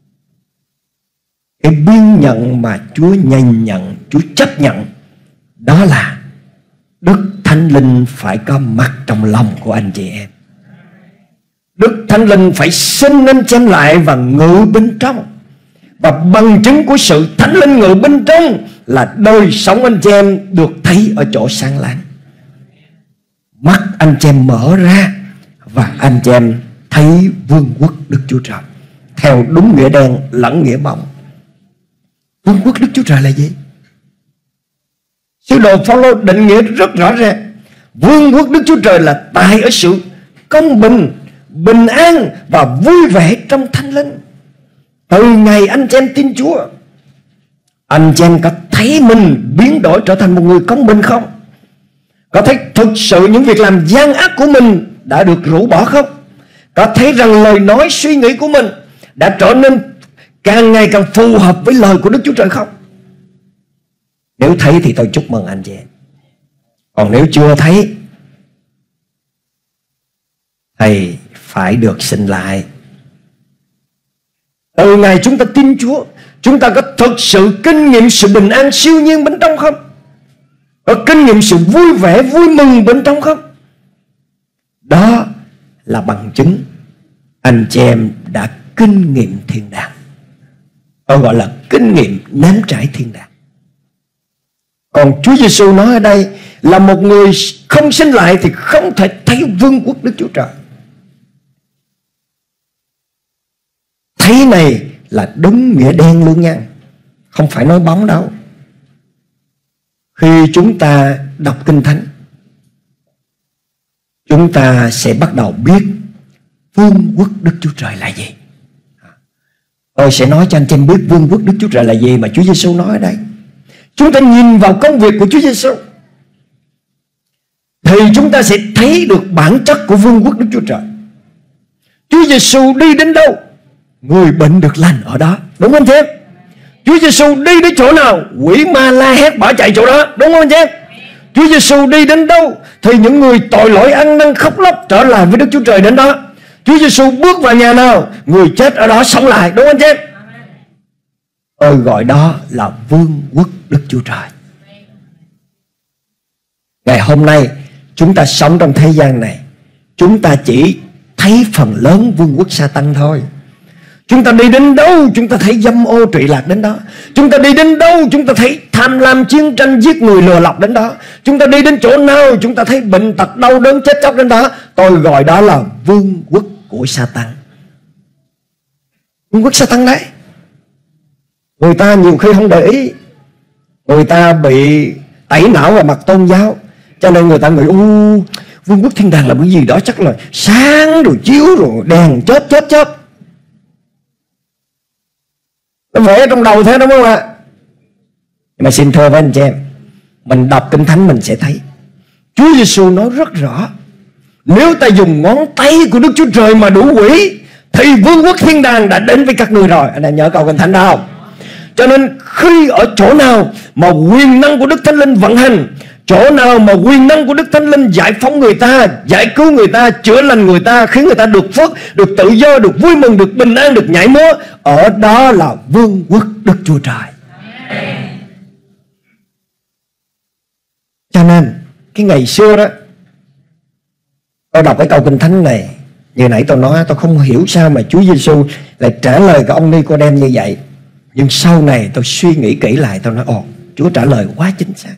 Cái biên nhận mà Chúa nhìn nhận, Chúa chấp nhận, đó là Đức Thánh Linh phải có mặt trong lòng của anh chị em. Đức Thánh Linh phải sinh anh chị em lại và ngự bên trong. Và bằng chứng của sự Thánh Linh ngự bên trong là đời sống anh chị em được thấy ở chỗ sáng láng. Mắt anh chị em mở ra và anh chị em thấy vương quốc Đức Chúa Trời theo đúng nghĩa đen lẫn nghĩa bóng. Vương quốc Đức Chúa Trời là gì? Sứ đồ Phaolô định nghĩa rất rõ ràng. Vương quốc Đức Chúa Trời là tại ở sự công bình, bình an và vui vẻ trong Thánh Linh. Từ ngày anh chị em tin Chúa, anh chị em có thấy mình biến đổi trở thành một người công bình không? Có thấy thực sự những việc làm gian ác của mình đã được rũ bỏ không? Có thấy rằng lời nói suy nghĩ của mình đã trở nên càng ngày càng phù hợp với lời của Đức Chúa Trời không? Nếu thấy thì tôi chúc mừng anh chị em. Còn nếu chưa thấy thì phải được sinh lại. Từ ngày chúng ta tin Chúa, chúng ta có thực sự kinh nghiệm sự bình an siêu nhiên bên trong không? Có kinh nghiệm sự vui vẻ, vui mừng bên trong không? Đó là bằng chứng anh chị em đã kinh nghiệm thiên đàng. Tôi gọi là kinh nghiệm nếm trải thiên đàng. Còn Chúa Giêsu nói ở đây là một người không sinh lại thì không thể thấy vương quốc Đức Chúa Trời. Thấy này là đúng nghĩa đen luôn nha, không phải nói bóng đâu. Khi chúng ta đọc Kinh Thánh, chúng ta sẽ bắt đầu biết vương quốc Đức Chúa Trời là gì. Tôi sẽ nói cho anh chị em biết vương quốc Đức Chúa Trời là gì mà Chúa Giêsu nói ở đây. Chúng ta nhìn vào công việc của Chúa Giêsu thì chúng ta sẽ thấy được bản chất của vương quốc Đức Chúa Trời. Chúa Giêsu đi đến đâu, người bệnh được lành ở đó, đúng không anh chị em? Chúa Giêsu đi đến chỗ nào, quỷ ma la hét bỏ chạy chỗ đó, đúng không anh chị em? Chúa Giêsu đi đến đâu thì những người tội lỗi ăn năn khóc lóc trở lại với Đức Chúa Trời đến đó. Chúa Giêsu bước vào nhà nào, người chết ở đó sống lại, đúng không anh chị em? Tôi gọi đó là vương quốc Đức Chúa Trời. Ngày hôm nay chúng ta sống trong thế gian này, chúng ta chỉ thấy phần lớn vương quốc Sa-tan thôi. Chúng ta đi đến đâu chúng ta thấy dâm ô trụy lạc đến đó. Chúng ta đi đến đâu chúng ta thấy tham lam, chiến tranh, giết người, lừa lọc đến đó. Chúng ta đi đến chỗ nào chúng ta thấy bệnh tật, đau đớn, chết chóc đến đó. Tôi gọi đó là vương quốc của Sa-tan. Vương quốc Sa-tan đấy. Người ta nhiều khi không để ý, người ta bị tẩy não vào mặt tôn giáo, cho nên người ta nghĩ vương quốc thiên đàng là cái gì đó chắc là sáng rồi chiếu rồi đèn chớp. Nó vẽ trong đầu thế đúng không ạ? Mà xin thưa với anh chị em, mình đọc Kinh Thánh mình sẽ thấy Chúa Giêsu nói rất rõ, nếu ta dùng ngón tay của Đức Chúa Trời mà đuổi quỷ thì vương quốc thiên đàng đã đến với các ngươi rồi. Anh em nhớ câu Kinh Thánh đó không? Cho nên khi ở chỗ nào mà quyền năng của Đức Thánh Linh vận hành, chỗ nào mà quyền năng của Đức Thánh Linh giải phóng người ta, giải cứu người ta, chữa lành người ta, khiến người ta được phước, được tự do, được vui mừng, được bình an, được nhảy múa, ở đó là vương quốc Đức Chúa Trời. Cho nên cái ngày xưa đó, tôi đọc cái câu Kinh Thánh này, như nãy tôi nói, tôi không hiểu sao mà Chúa Giêsu lại trả lời cái ông Ni-cô-đêm như vậy. Nhưng sau này tôi suy nghĩ kỹ lại, tôi nói Chúa trả lời quá chính xác.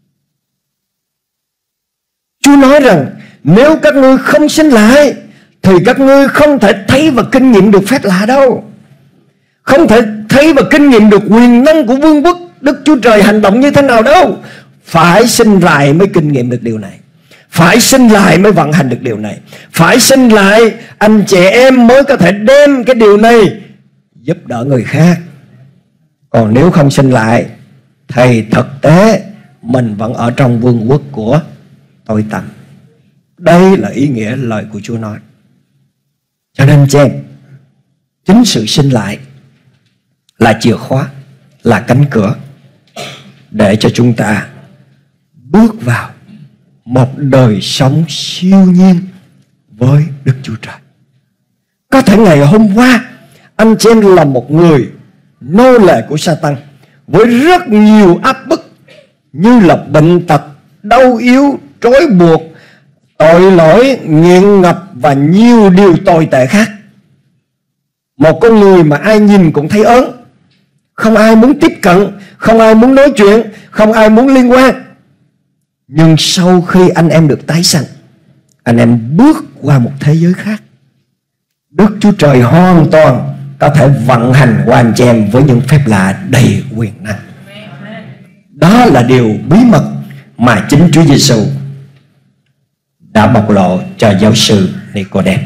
Chúa nói rằng nếu các ngươi không sinh lại thì các ngươi không thể thấy và kinh nghiệm được phép lạ đâu. Không thể thấy và kinh nghiệm được quyền năng của vương quốc Đức Chúa Trời hành động như thế nào đâu. Phải sinh lại mới kinh nghiệm được điều này. Phải sinh lại mới vận hành được điều này. Phải sinh lại anh chị em mới có thể đem cái điều này giúp đỡ người khác. Còn nếu không sinh lại thì thực tế mình vẫn ở trong vương quốc của tối tăm. Đây là ý nghĩa lời của Chúa nói. Cho nên chị em, chính sự sinh lại là chìa khóa, là cánh cửa để cho chúng ta bước vào một đời sống siêu nhiên với Đức Chúa Trời. Có thể ngày hôm qua anh chị em là một người nô lệ của Sa-tan với rất nhiều áp bức như là bệnh tật, đau yếu, trói buộc, tội lỗi, nghiện ngập và nhiều điều tồi tệ khác. Một con người mà ai nhìn cũng thấy ớn, không ai muốn tiếp cận, không ai muốn nói chuyện, không ai muốn liên quan. Nhưng sau khi anh em được tái sanh, anh em bước qua một thế giới khác. Đức Chúa Trời hoàn toàn có thể vận hành qua anh chị em với những phép lạ đầy quyền năng. Đó là điều bí mật mà chính Chúa Giêsu đã bộc lộ cho giáo sư Ni-cô-đêm.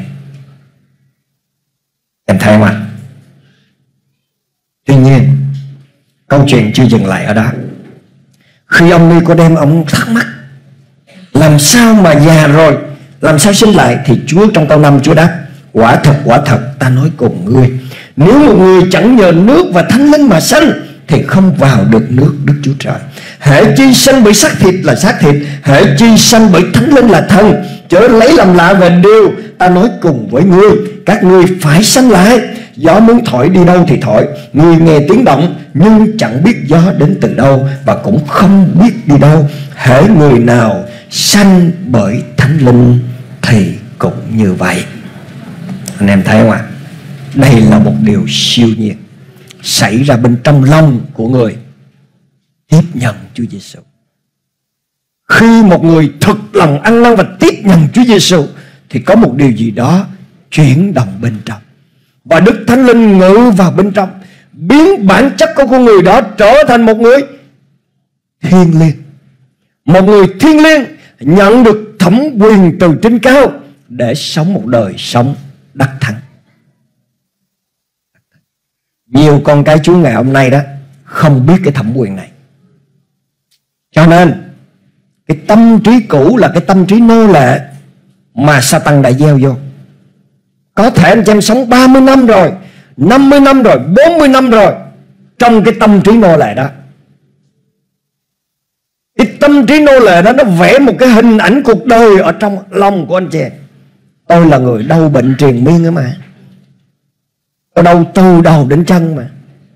Em thấy không ạ? Tuy nhiên câu chuyện chưa dừng lại ở đó. Khi ông Ni-cô-đêm ông thắc mắc làm sao mà già rồi, làm sao sinh lại, thì Chúa trong câu 5 Chúa đáp: quả thật ta nói cùng ngươi, nếu một người chẳng nhờ nước và Thánh Linh mà sanh thì không vào được nước Đức Chúa Trời. Hễ chi sanh bởi xác thịt là xác thịt, hễ chi sanh bởi Thánh Linh là thần. Chớ lấy làm lạ về điều ta nói cùng với ngươi, các ngươi phải sanh lại. Gió muốn thổi đi đâu thì thổi, ngươi nghe tiếng động nhưng chẳng biết gió đến từ đâu và cũng không biết đi đâu. Hễ người nào sanh bởi Thánh Linh thì cũng như vậy. Anh em thấy không ạ? Đây là một điều siêu nhiên xảy ra bên trong lòng của người tiếp nhận Chúa Giêsu. Khi một người thực lòng ăn năn và tiếp nhận Chúa Giêsu thì có một điều gì đó chuyển động bên trong, và Đức Thánh Linh ngự vào bên trong, biến bản chất của con người đó trở thành một người thiêng liêng, một người thiêng liêng, nhận được thẩm quyền từ trên cao để sống một đời sống đắc thắng. Nhiều con cái Chúa ngày hôm nay đó không biết cái thẩm quyền này, cho nên cái tâm trí cũ là cái tâm trí nô lệ mà Satan đã gieo vô. Có thể anh chị em sống 30 năm rồi, 50 năm rồi, 40 năm rồi trong cái tâm trí nô lệ đó. Cái tâm trí nô lệ đó nó vẽ một cái hình ảnh cuộc đời ở trong lòng của anh chị. Tôi là người đau bệnh triền miên ấy mà, tôi đau từ đầu đến chân mà.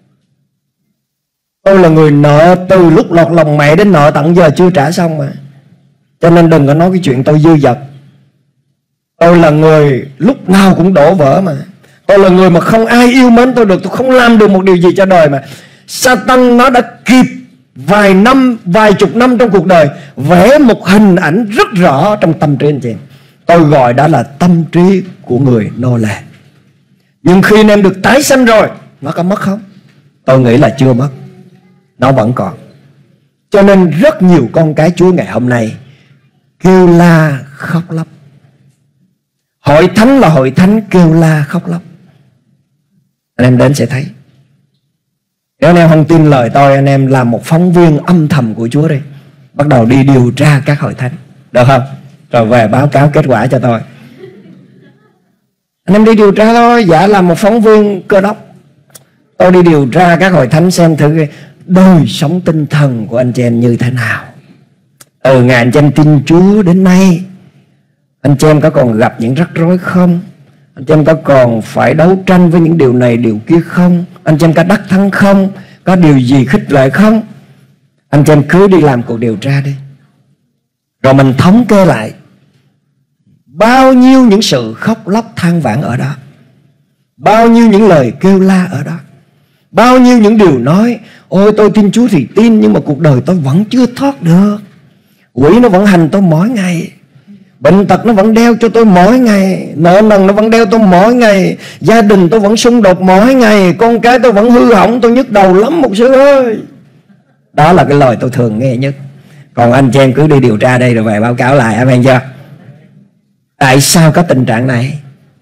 Tôi là người nợ từ lúc lọt lòng mẹ đến nợ tận giờ chưa trả xong mà. Cho nên đừng có nói cái chuyện tôi dư dật. Tôi là người lúc nào cũng đổ vỡ mà. Tôi là người mà không ai yêu mến tôi được. Tôi không làm được một điều gì cho đời mà. Satan nó đã kịp vài năm, vài chục năm trong cuộc đời vẽ một hình ảnh rất rõ trong tâm trí anh chị. Tôi gọi đó là tâm trí của người nô lệ. Nhưng khi anh em được tái sanh rồi, nó có mất không? Tôi nghĩ là chưa mất, nó vẫn còn. Cho nên rất nhiều con cái Chúa ngày hôm nay kêu la khóc lóc. Hội thánh là hội thánh kêu la khóc lóc. Anh em đến sẽ thấy. Nếu anh em không tin lời tôi, anh em làm một phóng viên âm thầm của Chúa đi, bắt đầu đi điều tra các hội thánh, được không? Rồi về báo cáo kết quả cho tôi. Anh em đi điều tra thôi. Dạ làm một phóng viên Cơ Đốc, tôi đi điều tra các hội thánh xem thử đời sống tinh thần của anh chị em như thế nào. Từ ngày anh chị em tin Chúa đến nay, anh chị em có còn gặp những rắc rối không? Anh chị em có còn phải đấu tranh với những điều này điều kia không? Anh chị em có đắc thắng không? Có điều gì khích lệ không? Anh chị em cứ đi làm cuộc điều tra đi, rồi mình thống kê lại bao nhiêu những sự khóc lóc than vãn ở đó, bao nhiêu những lời kêu la ở đó, bao nhiêu những điều nói ôi tôi tin Chúa thì tin, nhưng mà cuộc đời tôi vẫn chưa thoát được. Quỷ nó vẫn hành tôi mỗi ngày, bệnh tật nó vẫn đeo cho tôi mỗi ngày, nợ nần nó vẫn đeo tôi mỗi ngày, gia đình tôi vẫn xung đột mỗi ngày, con cái tôi vẫn hư hỏng, tôi nhức đầu lắm mục sư ơi. Đó là cái lời tôi thường nghe nhất. Còn anh chị em cứ đi điều tra đây rồi về báo cáo lại, amen chưa? Tại sao có tình trạng này?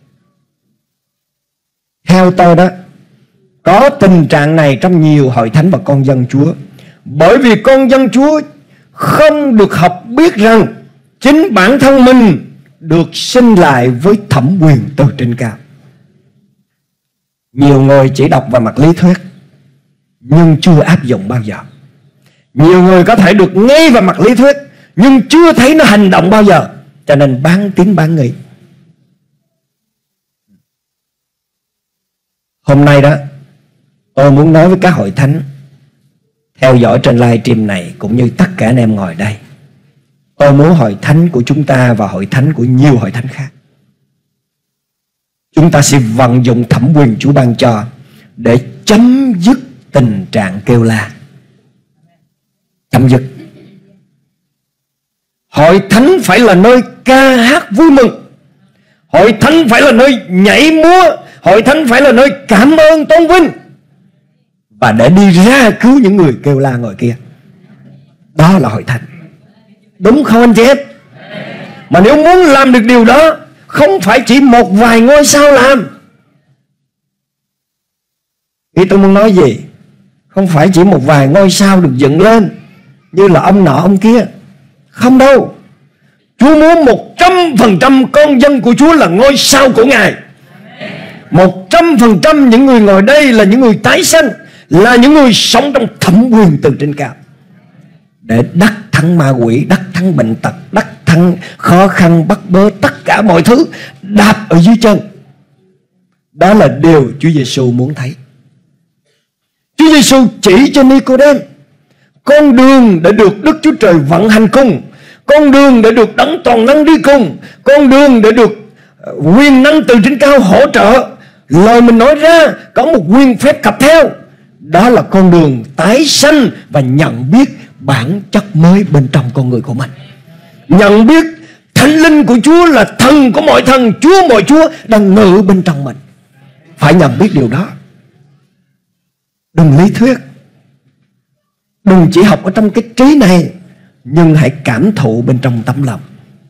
Theo tôi đó, có tình trạng này trong nhiều hội thánh và con dân Chúa, bởi vì con dân Chúa không được học biết rằng chính bản thân mình được sinh lại với thẩm quyền từ trên cao. Nhiều người chỉ đọc vào mặt lý thuyết nhưng chưa áp dụng bao giờ. Nhiều người có thể được nghe vào mặt lý thuyết nhưng chưa thấy nó hành động bao giờ, cho nên bán tín bán nghi. Hôm nay đó, tôi muốn nói với các hội thánh theo dõi trên live stream này, cũng như tất cả anh em ngồi đây. Tôi muốn hội thánh của chúng ta và hội thánh của nhiều hội thánh khác, chúng ta sẽ vận dụng thẩm quyền Chúa ban cho để chấm dứt tình trạng kêu la. Chấm dứt. Hội thánh phải là nơi ca hát vui mừng, hội thánh phải là nơi nhảy múa, hội thánh phải là nơi cảm ơn tôn vinh, và để đi ra cứu những người kêu la ngồi kia. Đó là hội thánh. Đúng không anh chị em? Mà nếu muốn làm được điều đó, không phải chỉ một vài ngôi sao làm. Ý tôi muốn nói gì? Không phải chỉ một vài ngôi sao được dựng lên như là ông nọ ông kia. Không đâu. Chúa muốn 100% con dân của Chúa là ngôi sao của Ngài. 100% những người ngồi đây là những người tái sanh, là những người sống trong thẩm quyền từ trên cao, để đắc thắng ma quỷ, đắc thắng bệnh tật, đắc thắng khó khăn bắt bớ, tất cả mọi thứ đạp ở dưới chân. Đó là điều Chúa Giêsu muốn thấy. Chúa Giêsu chỉ cho Nicôđêm con đường để được Đức Chúa Trời vận hành cùng, con đường để được Đấng toàn năng đi cùng, con đường để được quyền năng từ trên cao hỗ trợ. Lời mình nói ra có một quyền phép cặp theo. Đó là con đường tái sanh và nhận biết bản chất mới bên trong con người của mình. Nhận biết Thánh Linh của Chúa là thần của mọi thần, Chúa mọi Chúa đang ngự bên trong mình. Phải nhận biết điều đó. Đừng lý thuyết, đừng chỉ học ở trong cái trí này, nhưng hãy cảm thụ bên trong tấm lòng.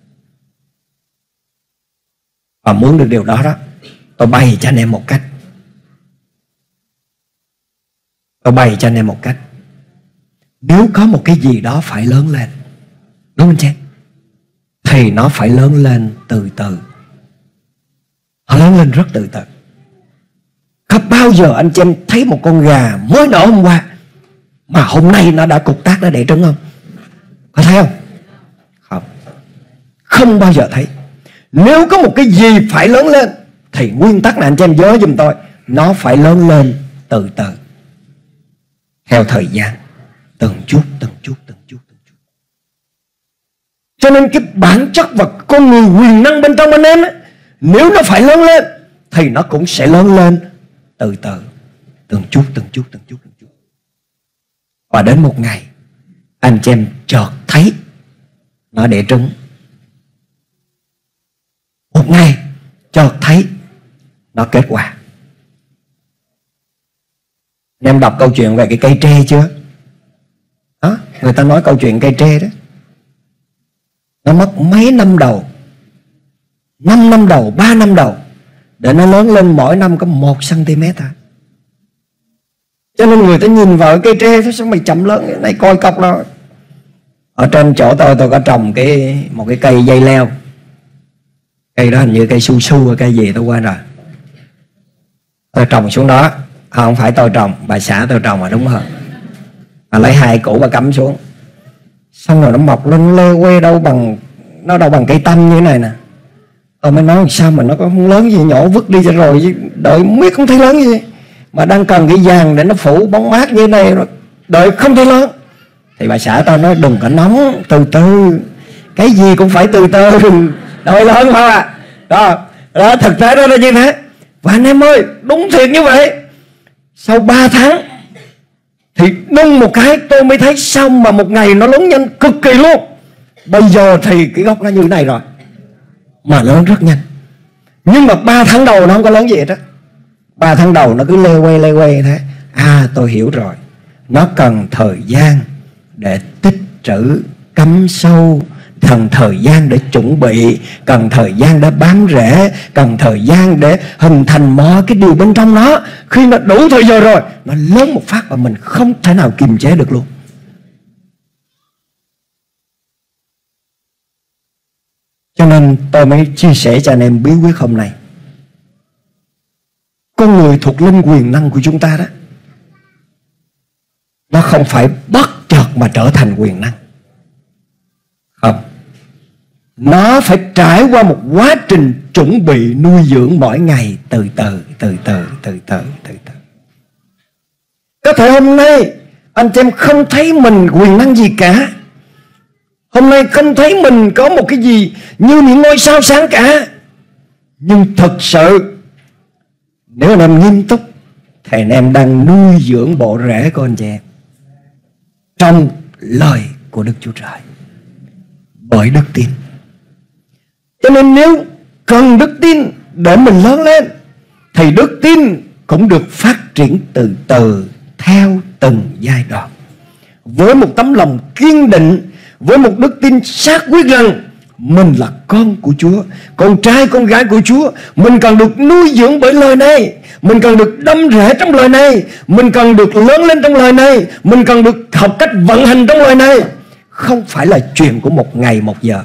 Và muốn được điều đó đó, tôi bày cho anh em một cách. Nếu có một cái gì đó phải lớn lên, đúng không chứ, thì nó phải lớn lên từ từ. Nó lớn lên rất từ từ. Có bao giờ anh chị em thấy một con gà mới nở hôm qua mà hôm nay nó đã cục tác, nó đẻ trứng không? Có thấy không? Không. Không bao giờ thấy. Nếu có một cái gì phải lớn lên thì nguyên tắc này anh chị em nhớ giùm tôi, nó phải lớn lên từ từ, theo thời gian, từng chút. Cho nên cái bản chất và con người quyền năng bên trong anh em ấy, nếu nó phải lớn lên thì nó cũng sẽ lớn lên từ từ, từng chút. Và đến một ngày anh chị em chợt thấy nó đẻ trứng. Một ngày chợt thấy nó kết quả. Anh em đọc câu chuyện về cái cây tre chưa? Đó, người ta nói câu chuyện cây tre đó, nó mất mấy năm đầu, 5 năm đầu, 3 năm đầu để nó lớn lên mỗi năm có 1 cm thôi. Cho nên người ta nhìn vào cây tre thế sao mày chậm lớn cái này, coi cọc nó. Ở trên chỗ tôi có trồng một cái cây dây leo. Cây đó hình như cây su su hay cây gì tôi quên rồi. Tôi trồng xuống đó. Không phải tôi trồng, bà xã tôi trồng mà đúng hơn. Bà lấy 2 củ bà cắm xuống. Xong rồi nó mọc lên leo que đâu bằng cây tăm như thế này nè. Tôi mới nói sao mà nó có không lớn gì, nhỏ vứt đi cho rồi chứ, đợi miết không thấy lớn gì. Mà đang cần cái vàng để nó phủ bóng mát như thế này rồi, đợi không thấy lớn. Thì bà xã tôi nói đừng có nóng, từ từ, cái gì cũng phải từ từ, đợi lớn không à. Đó, thực tế đó là như thế. Và anh em ơi, đúng thiệt như vậy. Sau 3 tháng thì đùng một cái tôi mới thấy sao mà một ngày nó lớn nhanh cực kỳ luôn. Bây giờ thì cái gốc nó như thế này rồi, mà lớn rất nhanh. Nhưng mà 3 tháng đầu nó không có lớn gì hết á. 3 tháng đầu nó cứ lê quê như thế. Tôi hiểu rồi. Nó cần thời gian để tích trữ, cắm sâu, cần thời gian để chuẩn bị, cần thời gian để bám rễ, cần thời gian để hình thành mọi cái điều bên trong nó. Khi nó đủ thời giờ rồi, nó lớn một phát mà mình không thể nào kiềm chế được luôn. Cho nên tôi mới chia sẻ cho anh em bí quyết hôm nay. Con người thuộc linh quyền năng của chúng ta đó, nó không phải bất chợt mà trở thành quyền năng. Không. Nó phải trải qua một quá trình chuẩn bị nuôi dưỡng mỗi ngày, từ từ. Có thể hôm nay anh chị em không thấy mình quyền năng gì cả. Hôm nay không thấy mình có một cái gì như những ngôi sao sáng cả. Nhưng thật sự nếu anh em nghiêm túc thì anh em đang nuôi dưỡng bộ rễ của anh chị em trong lời của Đức Chúa Trời, bởi đức tin. Cho nên nếu cần đức tin để mình lớn lên thì đức tin cũng được phát triển từ từ theo từng giai đoạn, với một tấm lòng kiên định, với một đức tin xác quyết rằng mình là con của Chúa, con trai con gái của Chúa. Mình cần được nuôi dưỡng bởi lời này, mình cần được đâm rễ trong lời này, mình cần được lớn lên trong lời này, mình cần được học cách vận hành trong lời này. Không phải là chuyện của một ngày một giờ.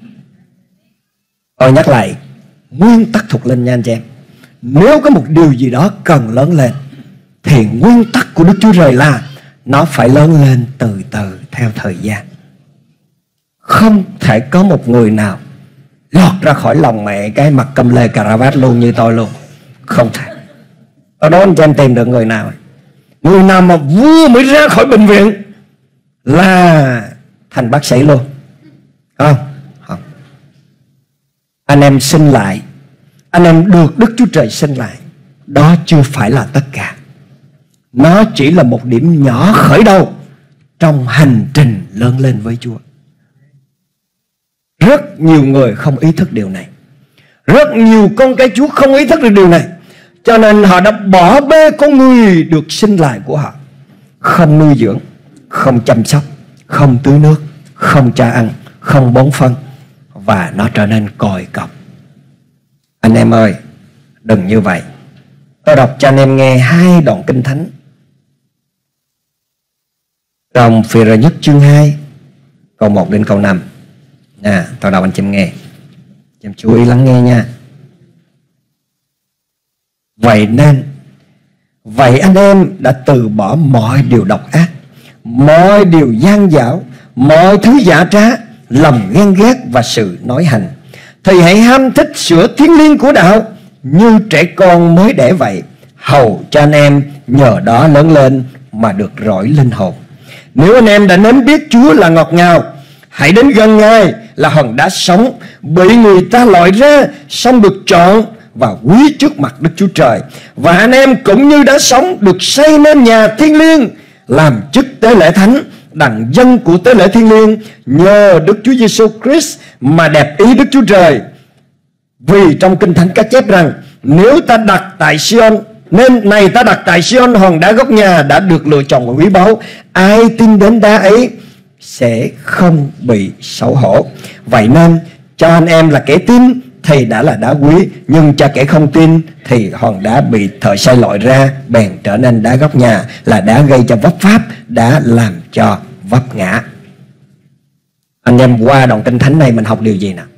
Tôi nhắc lại nguyên tắc thuộc linh nha anh chị em. Nếu có một điều gì đó cần lớn lên thì nguyên tắc của Đức Chúa Trời là nó phải lớn lên từ từ theo thời gian. Không thể có một người nào lọt ra khỏi lòng mẹ cái mặt cầm lê cà ra vát luôn như tôi luôn. Không thể. Ở đó anh chị em tìm được người nào? Người nào mà vừa mới ra khỏi bệnh viện là thành bác sĩ luôn? Không. Anh em sinh lại, anh em được Đức Chúa Trời sinh lại, đó chưa phải là tất cả. Nó chỉ là một điểm nhỏ khởi đầu trong hành trình lớn lên với Chúa. Rất nhiều người không ý thức điều này. Rất nhiều con cái Chúa không ý thức được điều này. Cho nên họ đã bỏ bê con người được sinh lại của họ. Không nuôi dưỡng, không chăm sóc, không tưới nước, không cho ăn, không bón phân, và nó trở nên còi cọc. Anh em ơi, đừng như vậy. Tôi đọc cho anh em nghe 2 đoạn kinh thánh trong Phi-rơ nhất chương 2 câu 1 đến câu 5. Tôi đọc anh chị em nghe. Chị em chú ý lắng nghe nha. Vậy anh em đã từ bỏ mọi điều độc ác, mọi điều gian dảo, mọi thứ giả trá, lòng ghen ghét và sự nói hành, thì hãy ham thích sữa thiêng liêng của đạo như trẻ con mới đẻ vậy, hầu cho anh em nhờ đó lớn lên mà được rỗi linh hồn. Nếu anh em đã nếm biết Chúa là ngọt ngào, hãy đến gần Ngài là hòn đá sống, bị người ta loại ra, xong được chọn và quý trước mặt Đức Chúa Trời. Và anh em cũng như đá sống được xây nên nhà thiêng liêng, làm chức tế lễ thánh, đặng dân của tế lễ thiêng liêng, nhờ Đức Chúa Giêsu Christ mà đẹp ý Đức Chúa Trời. Vì trong Kinh Thánh có chép rằng, nếu ta đặt tại Sion, nên này ta đặt tại Sion hòn đá góc nhà đã được lựa chọn và quý báu, ai tin đến đá ấy sẽ không bị xấu hổ. Vậy nên cho anh em là kẻ tin thì đã là đá quý, nhưng cho kẻ không tin thì hòn đá bị thợ xây loại ra bèn trở nên đá góc nhà, là đá gây cho vấp pháp, đã làm cho vấp ngã. Anh em qua đoạn kinh thánh này mình học điều gì nào?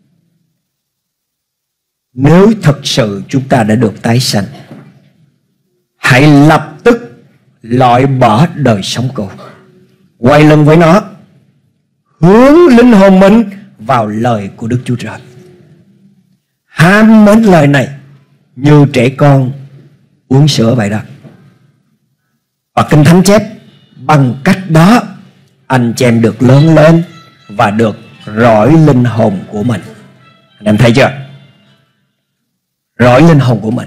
Nếu thật sự chúng ta đã được tái sanh, hãy lập tức loại bỏ đời sống cũ, quay lưng với nó, hướng linh hồn mình vào lời của Đức Chúa Trời. Ham mến lời này như trẻ con uống sữa vậy đó. Và Kinh Thánh chép bằng cách đó anh chị em được lớn lên và được rỗi linh hồn của mình. Anh em thấy chưa? Rỗi linh hồn của mình.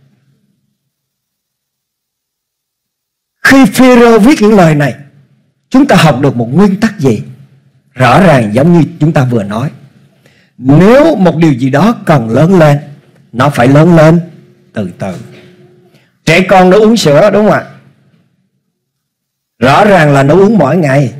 Khi Phi-rơ viết những lời này, chúng ta học được một nguyên tắc gì? Rõ ràng giống như chúng ta vừa nói, nếu một điều gì đó cần lớn lên, nó phải lớn lên từ từ. Trẻ con nó uống sữa, đúng không ạ? Rõ ràng là nó uống mỗi ngày,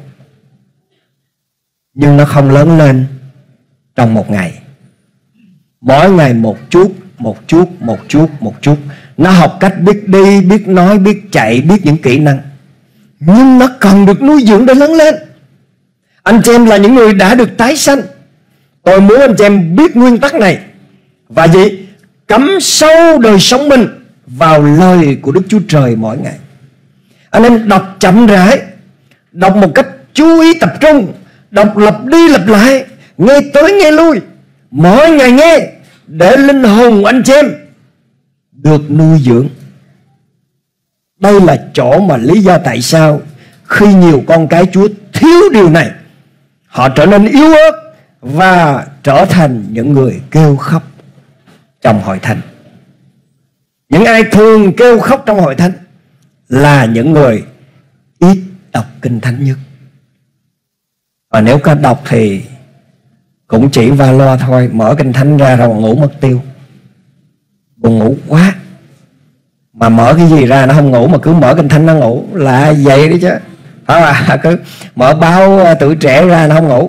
nhưng nó không lớn lên trong một ngày. Mỗi ngày một chút, một chút, một chút, một chút. Nó học cách biết đi, biết nói, biết chạy, biết những kỹ năng, nhưng nó cần được nuôi dưỡng để lớn lên. Anh chị em là những người đã được tái sanh, tôi muốn anh chị em biết nguyên tắc này. Và gì? Cắm sâu đời sống mình vào lời của Đức Chúa Trời mỗi ngày. Anh em đọc chậm rãi, đọc một cách chú ý tập trung, đọc lặp đi lặp lại, nghe tới nghe lui, mỗi ngày nghe, để linh hồn anh chị em được nuôi dưỡng. Đây là chỗ mà lý do tại sao khi nhiều con cái Chúa thiếu điều này, họ trở nên yếu ớt và trở thành những người kêu khóc trong hội thánh. Những ai thường kêu khóc trong hội thánh là những người ít đọc Kinh Thánh nhất. Và nếu có đọc thì cũng chỉ va loa thôi, mở Kinh Thánh ra rồi ngủ mất tiêu, buồn ngủ quá. Mà mở cái gì ra nó không ngủ, mà cứ mở Kinh Thánh nó ngủ là vậy đấy chứ. Cứ mở báo Tuổi Trẻ ra nó không ngủ,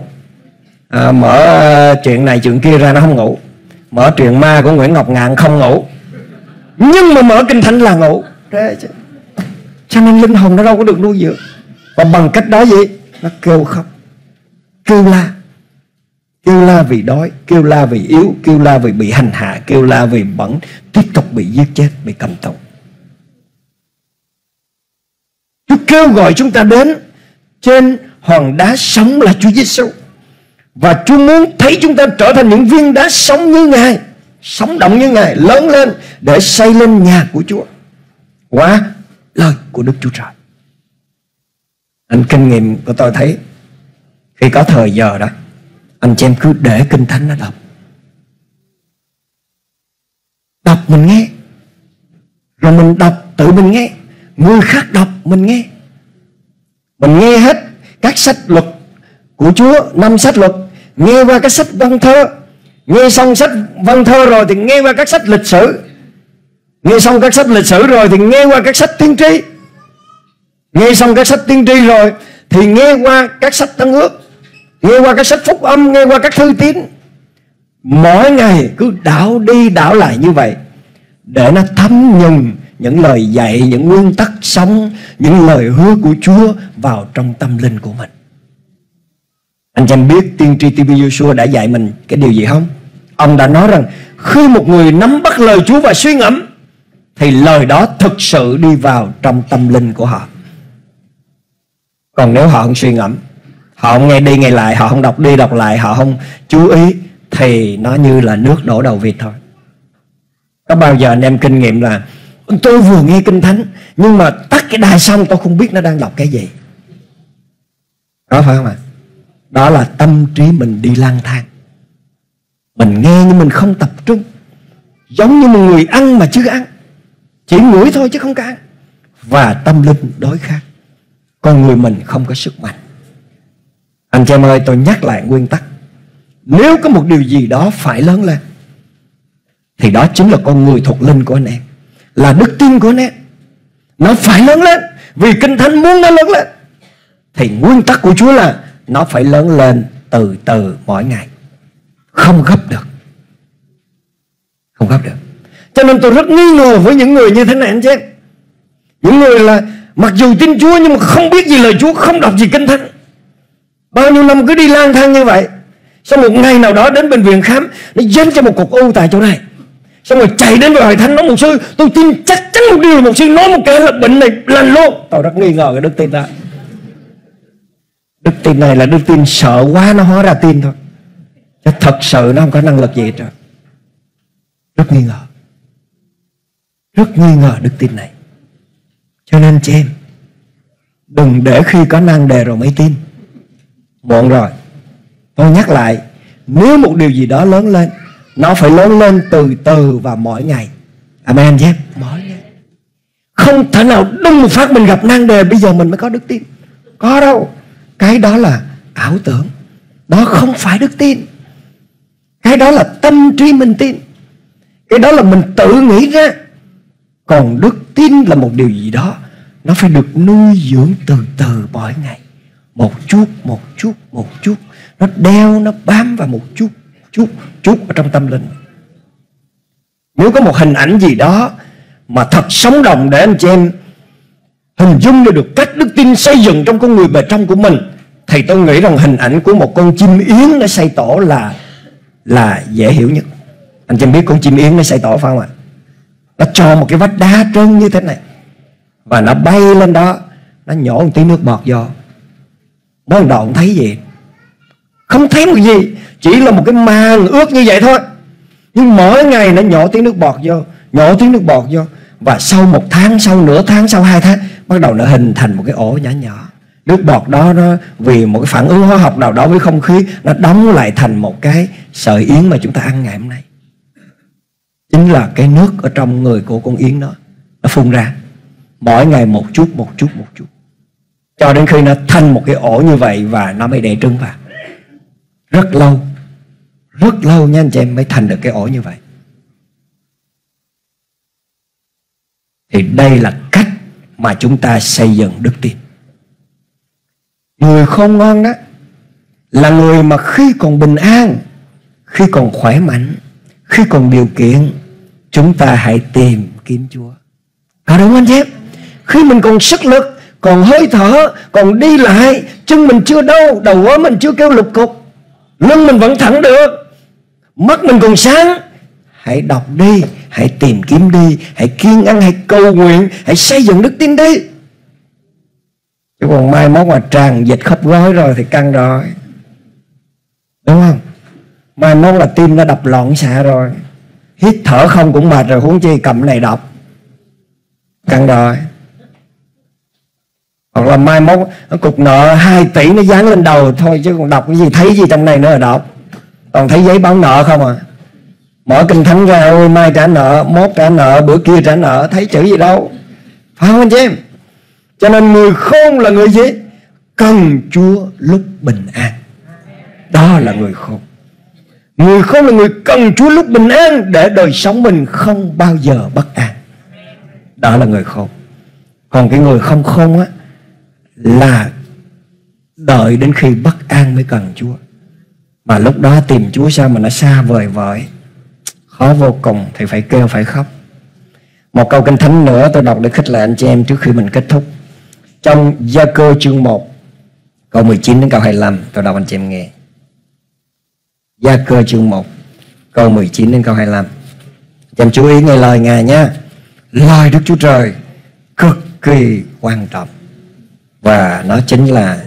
mở chuyện này chuyện kia ra nó không ngủ, mở truyện ma của Nguyễn Ngọc Ngạn không ngủ, nhưng mà mở Kinh Thánh là ngủ. Thế chứ. Cho nên linh hồn nó đâu có được nuôi dưỡng. Và bằng cách đó gì? Nó kêu khóc, kêu la vì đói, kêu la vì yếu, kêu la vì bị hành hạ, kêu la vì bẩn, tiếp tục bị giết chết, bị cầm tù. Chúa kêu gọi chúng ta đến trên hòn đá sống là Chúa Giêsu, và Chúa muốn thấy chúng ta trở thành những viên đá sống như Ngài, sống động như Ngài, lớn lên để xây lên nhà của Chúa qua lời của Đức Chúa Trời. Anh kinh nghiệm của tôi thấy, khi có thời giờ đó, anh chị em cứ để Kinh Thánh nó đọc. Đọc mình nghe, rồi mình đọc tự mình nghe, người khác đọc mình nghe. Mình nghe hết các sách luật của Chúa, 5 sách luật, nghe qua các sách văn thơ. Nghe xong sách văn thơ rồi thì nghe qua các sách lịch sử. Nghe xong các sách lịch sử rồi thì nghe qua các sách tiên tri. Nghe xong các sách tiên tri rồi thì nghe qua các sách Tân Ước. nghe qua các sách phúc âm, nghe qua các thư tín, mỗi ngày cứ đảo đi đảo lại như vậy, để nó thấm nhuần những lời dạy, những nguyên tắc sống, những lời hứa của Chúa vào trong tâm linh của mình. Anh chị em biết tiên tri T.B. Joshua đã dạy mình cái điều gì không? Ông đã nói rằng khi một người nắm bắt lời Chúa và suy ngẫm thì lời đó thực sự đi vào trong tâm linh của họ. Còn nếu họ không suy ngẫm, họ không nghe đi nghe lại, họ không đọc đi đọc lại, họ không chú ý, thì nó như là nước đổ đầu vịt thôi. Có bao giờ anh em kinh nghiệm là tôi vừa nghe kinh thánh nhưng mà tắt cái đài xong tôi không biết nó đang đọc cái gì? Có phải không ạ? Đó là tâm trí mình đi lang thang. Mình nghe nhưng mình không tập trung, giống như một người ăn mà chưa ăn, chỉ ngửi thôi chứ không có ăn. Và tâm linh đối khác, con người mình không có sức mạnh. Anh chị em ơi, tôi nhắc lại nguyên tắc. Nếu có một điều gì đó phải lớn lên thì đó chính là con người thuộc linh của anh em, là đức tin của anh em. Nó phải lớn lên, vì Kinh Thánh muốn nó lớn lên. Thì nguyên tắc của Chúa là nó phải lớn lên từ từ mỗi ngày, không gấp được. Không gấp được. Cho nên tôi rất nghi ngờ với những người như thế này anh chị em. Những người là mặc dù tin Chúa nhưng mà không biết gì lời Chúa, không đọc gì Kinh Thánh, bao nhiêu năm cứ đi lang thang như vậy. Xong một ngày nào đó đến bệnh viện khám, nó dán cho một cục u tại chỗ này. Xong rồi chạy đến với Hội Thánh nói: mục sư, tôi tin chắc chắn một điều là mục sư nói một cái là bệnh này lành luôn. Tôi rất nghi ngờ cái đức tin đó. Đức tin này là đức tin sợ quá nó hóa ra tin thôi, chứ thật sự nó không có năng lực gì hết trơn. Rất nghi ngờ, rất nghi ngờ đức tin này. Cho nên chị em, đừng để khi có nan đề rồi mới tin, muộn rồi. Tôi nhắc lại, nếu một điều gì đó lớn lên, nó phải lớn lên từ từ và mỗi ngày. Amen chị em. Mỗi ngày. Không thể nào đùng một phát mình gặp nan đề bây giờ mình mới có đức tin. Có đâu. Cái đó là ảo tưởng. Đó không phải đức tin. Cái đó là tâm trí mình tin. Cái đó là mình tự nghĩ ra. Còn đức tin là một điều gì đó, nó phải được nuôi dưỡng từ từ mỗi ngày, một chút, một chút, một chút. Nó đeo, nó bám vào một chút, chút ở trong tâm linh. Nếu có một hình ảnh gì đó mà thật sống động để anh chị em hình dung được cách đức tin xây dựng trong con người bề trong của mình, thì tôi nghĩ rằng hình ảnh của một con chim yến nó xây tổ là dễ hiểu nhất. Anh chị em biết con chim yến nó xây tổ phải không ạ? Nó cho một cái vách đá trơn như thế này, và nó bay lên đó, nó nhổ một tí nước bọt vô. Mới đầu không thấy gì, không thấy một gì, chỉ là một cái màng ướt như vậy thôi. Nhưng mỗi ngày nó nhổ tí nước bọt vô, nhổ tí nước bọt vô. Và sau một tháng, sau nửa tháng, sau 2 tháng, bắt đầu nó hình thành một cái ổ nhỏ nhỏ. Nước bọt đó nó vì một cái phản ứng hóa học nào đó với không khí, nó đóng lại thành một cái sợi yến mà chúng ta ăn ngày hôm nay. Chính là cái nước ở trong người của con yến đó, nó phun ra mỗi ngày một chút, một chút, một chút, cho đến khi nó thành một cái ổ như vậy và nó mới đẻ trứng vào. Rất lâu nha anh chị em mới thành được cái ổ như vậy. Thì đây là cách mà chúng ta xây dựng đức tin. Người khôn ngoan đó là người mà khi còn bình an, khi còn khỏe mạnh, khi còn điều kiện, chúng ta hãy tìm kiếm Chúa. Có đúng anh chị em? Khi mình còn sức lực, còn hơi thở, còn đi lại, chân mình chưa đau, đầu gối mình chưa kêu lục cục, lưng mình vẫn thẳng được, mắt mình còn sáng, hãy đọc đi, hãy tìm kiếm đi, hãy kiêng ăn, hãy cầu nguyện, hãy xây dựng đức tin đi. Chứ còn mai mốt mà tràn dịch khớp gối rồi thì căng rồi, đúng không? Mai mốt là tim nó đập loạn xạ rồi, hít thở không cũng mệt rồi, huống chi cầm này đọc, căng rồi. Hoặc là mai mốt cục nợ 2 tỷ nó dán lên đầu thôi, chứ còn đọc cái gì, thấy gì trong này nữa là đọc. Toàn thấy giấy báo nợ không à. Mở kinh thánh ra, ôi mai trả nợ, mốt trả nợ, bữa kia trả nợ, thấy chữ gì đâu. Phải không anh chị em? Cho nên người khôn là người gì? Cần Chúa lúc bình an. Đó là người khôn. Người khôn là người cần Chúa lúc bình an, để đời sống mình không bao giờ bất an. Đó là người khôn. Còn cái người không khôn á, là đợi đến khi bất an mới cần Chúa. Mà lúc đó tìm Chúa sao mà nó xa vời vợi, khó vô cùng, thì phải kêu phải khóc. Một câu Kinh Thánh nữa tôi đọc để khích lệ anh chị em trước khi mình kết thúc. Trong Gia-cơ chương 1 câu 19 đến câu 25, tôi đọc anh chị em nghe. Gia-cơ chương 1 câu 19 đến câu 25. Chị em chú ý nghe lời Ngài nhé. Lời Đức Chúa Trời cực kỳ quan trọng, và nó chính là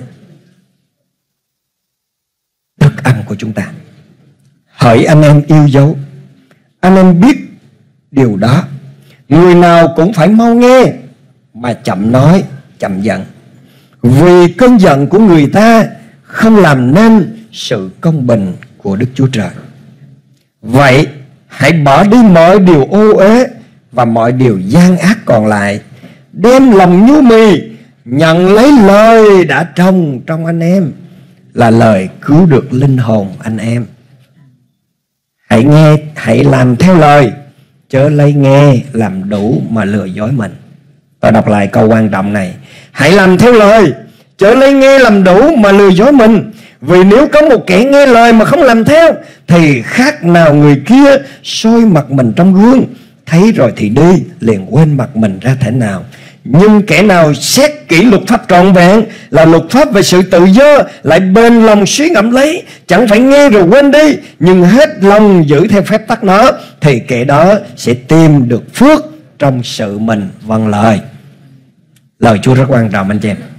thức ăn của chúng ta. Hỡi anh em yêu dấu, anh em biết điều đó. Người nào cũng phải mau nghe, mà chậm nói, chậm giận, vì cơn giận của người ta không làm nên sự công bình của Đức Chúa Trời. Vậy hãy bỏ đi mọi điều ô uế và mọi điều gian ác còn lại, đem lòng nhu mì nhận lấy lời đã trồng trong anh em, là lời cứu được linh hồn anh em. Hãy nghe, hãy làm theo lời, chớ lấy nghe làm đủ mà lừa dối mình. Tôi đọc lại câu quan trọng này. Hãy làm theo lời, chớ lấy nghe làm đủ mà lừa dối mình. Vì nếu có một kẻ nghe lời mà không làm theo, thì khác nào người kia soi mặt mình trong gương, thấy rồi thì đi, liền quên mặt mình ra thể nào. Nhưng kẻ nào xét kỹ luật pháp trọn vẹn, là luật pháp về sự tự do, lại bền lòng suy ngẫm lấy, chẳng phải nghe rồi quên đi, nhưng hết lòng giữ theo phép tắc nó, thì kẻ đó sẽ tìm được phước trong sự mình vâng lời. Lời Chúa rất quan trọng anh chị em.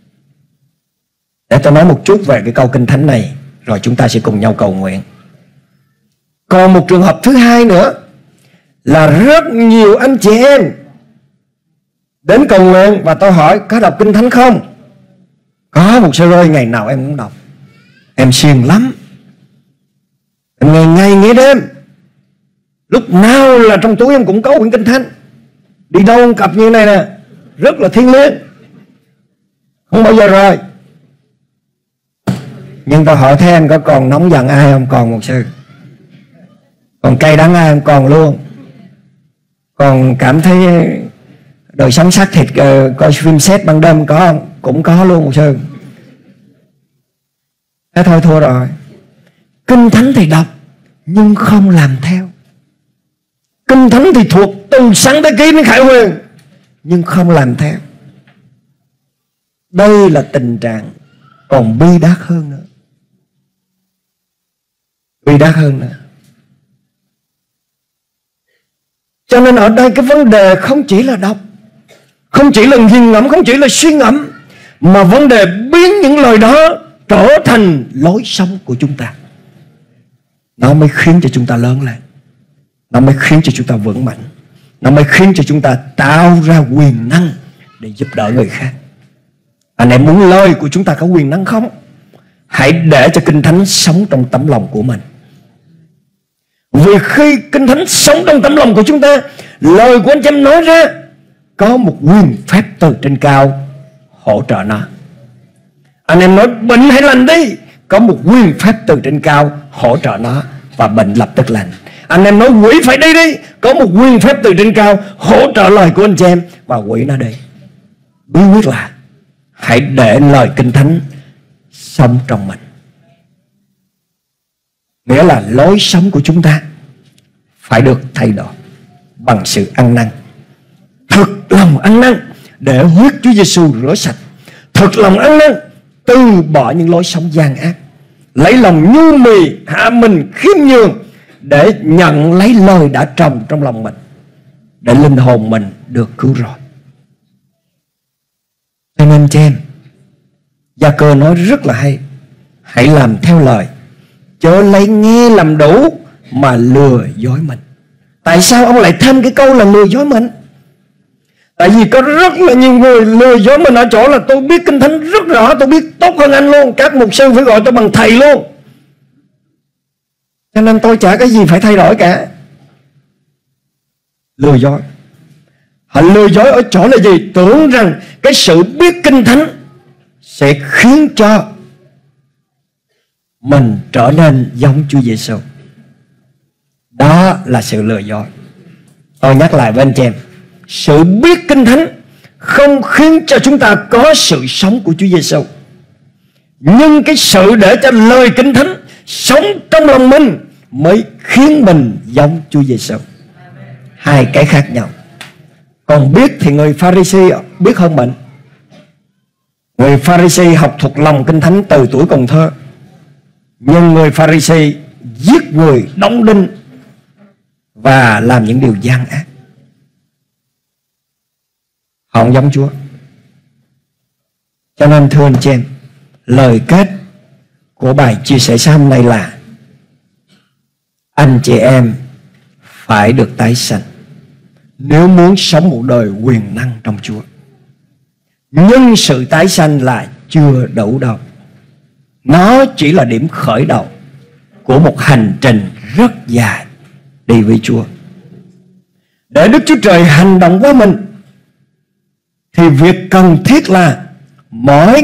Để tôi nói một chút về cái câu Kinh Thánh này, rồi chúng ta sẽ cùng nhau cầu nguyện. Còn một trường hợp thứ hai nữa, là rất nhiều anh chị em đến cầu nguyện và tôi hỏi có đọc Kinh Thánh không? Có, một sư ơi, ngày nào em cũng đọc. Em siêng lắm, em ngày ngày nghe đêm, lúc nào là trong túi em cũng có quyển Kinh Thánh. Đi đâu cũng cặp như này nè, rất là thiêng liêng, không bao giờ rời. Nhưng tôi hỏi thế em có còn nóng giận ai không? Còn một sư. Còn cay đắng ai không? Còn luôn. Còn cảm thấy đời sống xác thịt, coi phim xét ban đêm có không? Cũng có luôn một sư. Thế thôi thua rồi. Kinh Thánh thì đọc nhưng không làm theo. Kinh Thánh thì thuộc từ Sáng Thế Ký đến Khải Huyền, nhưng không làm theo. Đây là tình trạng còn bi đát hơn nữa. Bi đát hơn nữa. Cho nên ở đây cái vấn đề không chỉ là đọc, không chỉ là nghiền ngẫm, không chỉ là suy ngẫm, mà vấn đề biến những lời đó trở thành lối sống của chúng ta. Nó mới khiến cho chúng ta lớn lên, nó mới khiến cho chúng ta vững mạnh, nó mới khiến cho chúng ta tạo ra quyền năng để giúp đỡ người khác. Anh em muốn lời của chúng ta có quyền năng không? Hãy để cho Kinh Thánh sống trong tấm lòng của mình. Vì khi Kinh Thánh sống trong tấm lòng của chúng ta, lời của anh chị em nói ra có một quyền phép từ trên cao hỗ trợ nó. Anh em nói bệnh hãy lành đi, có một quyền phép từ trên cao hỗ trợ nó, và bệnh lập tức lành. Anh em nói quỷ phải đi đi, có một quyền phép từ trên cao hỗ trợ lời của anh chị em, và quỷ nó đi. Bí quyết là hãy để lời Kinh Thánh sống trong mình. Nghĩa là lối sống của chúng ta phải được thay đổi bằng sự ăn năn, thực lòng ăn năn để huyết Chúa Giêsu rửa sạch, thực lòng ăn năn từ bỏ những lối sống gian ác, lấy lòng nhu mì, hạ mình khiêm nhường để nhận lấy lời đã trồng trong lòng mình, để linh hồn mình được cứu rỗi. Cho nên chị em, Gia-cơ nói rất là hay. Hãy làm theo lời, chớ lấy nghe làm đủ mà lừa dối mình. Tại sao ông lại thêm cái câu là lừa dối mình? Tại vì có rất là nhiều người lừa dối mình ở chỗ là tôi biết Kinh Thánh rất rõ, tôi biết tốt hơn anh luôn, các mục sư phải gọi tôi bằng thầy luôn, cho nên tôi chả có gì phải thay đổi cả. Lừa dối. Họ lừa dối ở chỗ là gì? Tưởng rằng cái sự biết Kinh Thánh sẽ khiến cho mình trở nên giống Chúa Giêsu. Đó là sự lừa dối. Tôi nhắc lại với anh chị em, sự biết Kinh Thánh không khiến cho chúng ta có sự sống của Chúa Giêsu. Nhưng cái sự để cho lời Kinh Thánh sống trong lòng mình mới khiến mình giống Chúa Giêsu. Hai cái khác nhau. Còn biết thì người Pha-ri-si biết hơn mình. Người Pha-ri-si học thuộc lòng Kinh Thánh từ tuổi còn thơ. Nhưng người Pha-ri-si giết người, đóng đinh và làm những điều gian ác. Họ không giống Chúa. Cho nên thưa anh chị em, lời kết của bài chia sẻ sáng hôm nay là anh chị em phải được tái sanh nếu muốn sống một đời quyền năng trong Chúa. Nhưng sự tái sanh là chưa đủ đâu. Nó chỉ là điểm khởi đầu của một hành trình rất dài đi với Chúa. Để Đức Chúa Trời hành động qua mình thì việc cần thiết là mỗi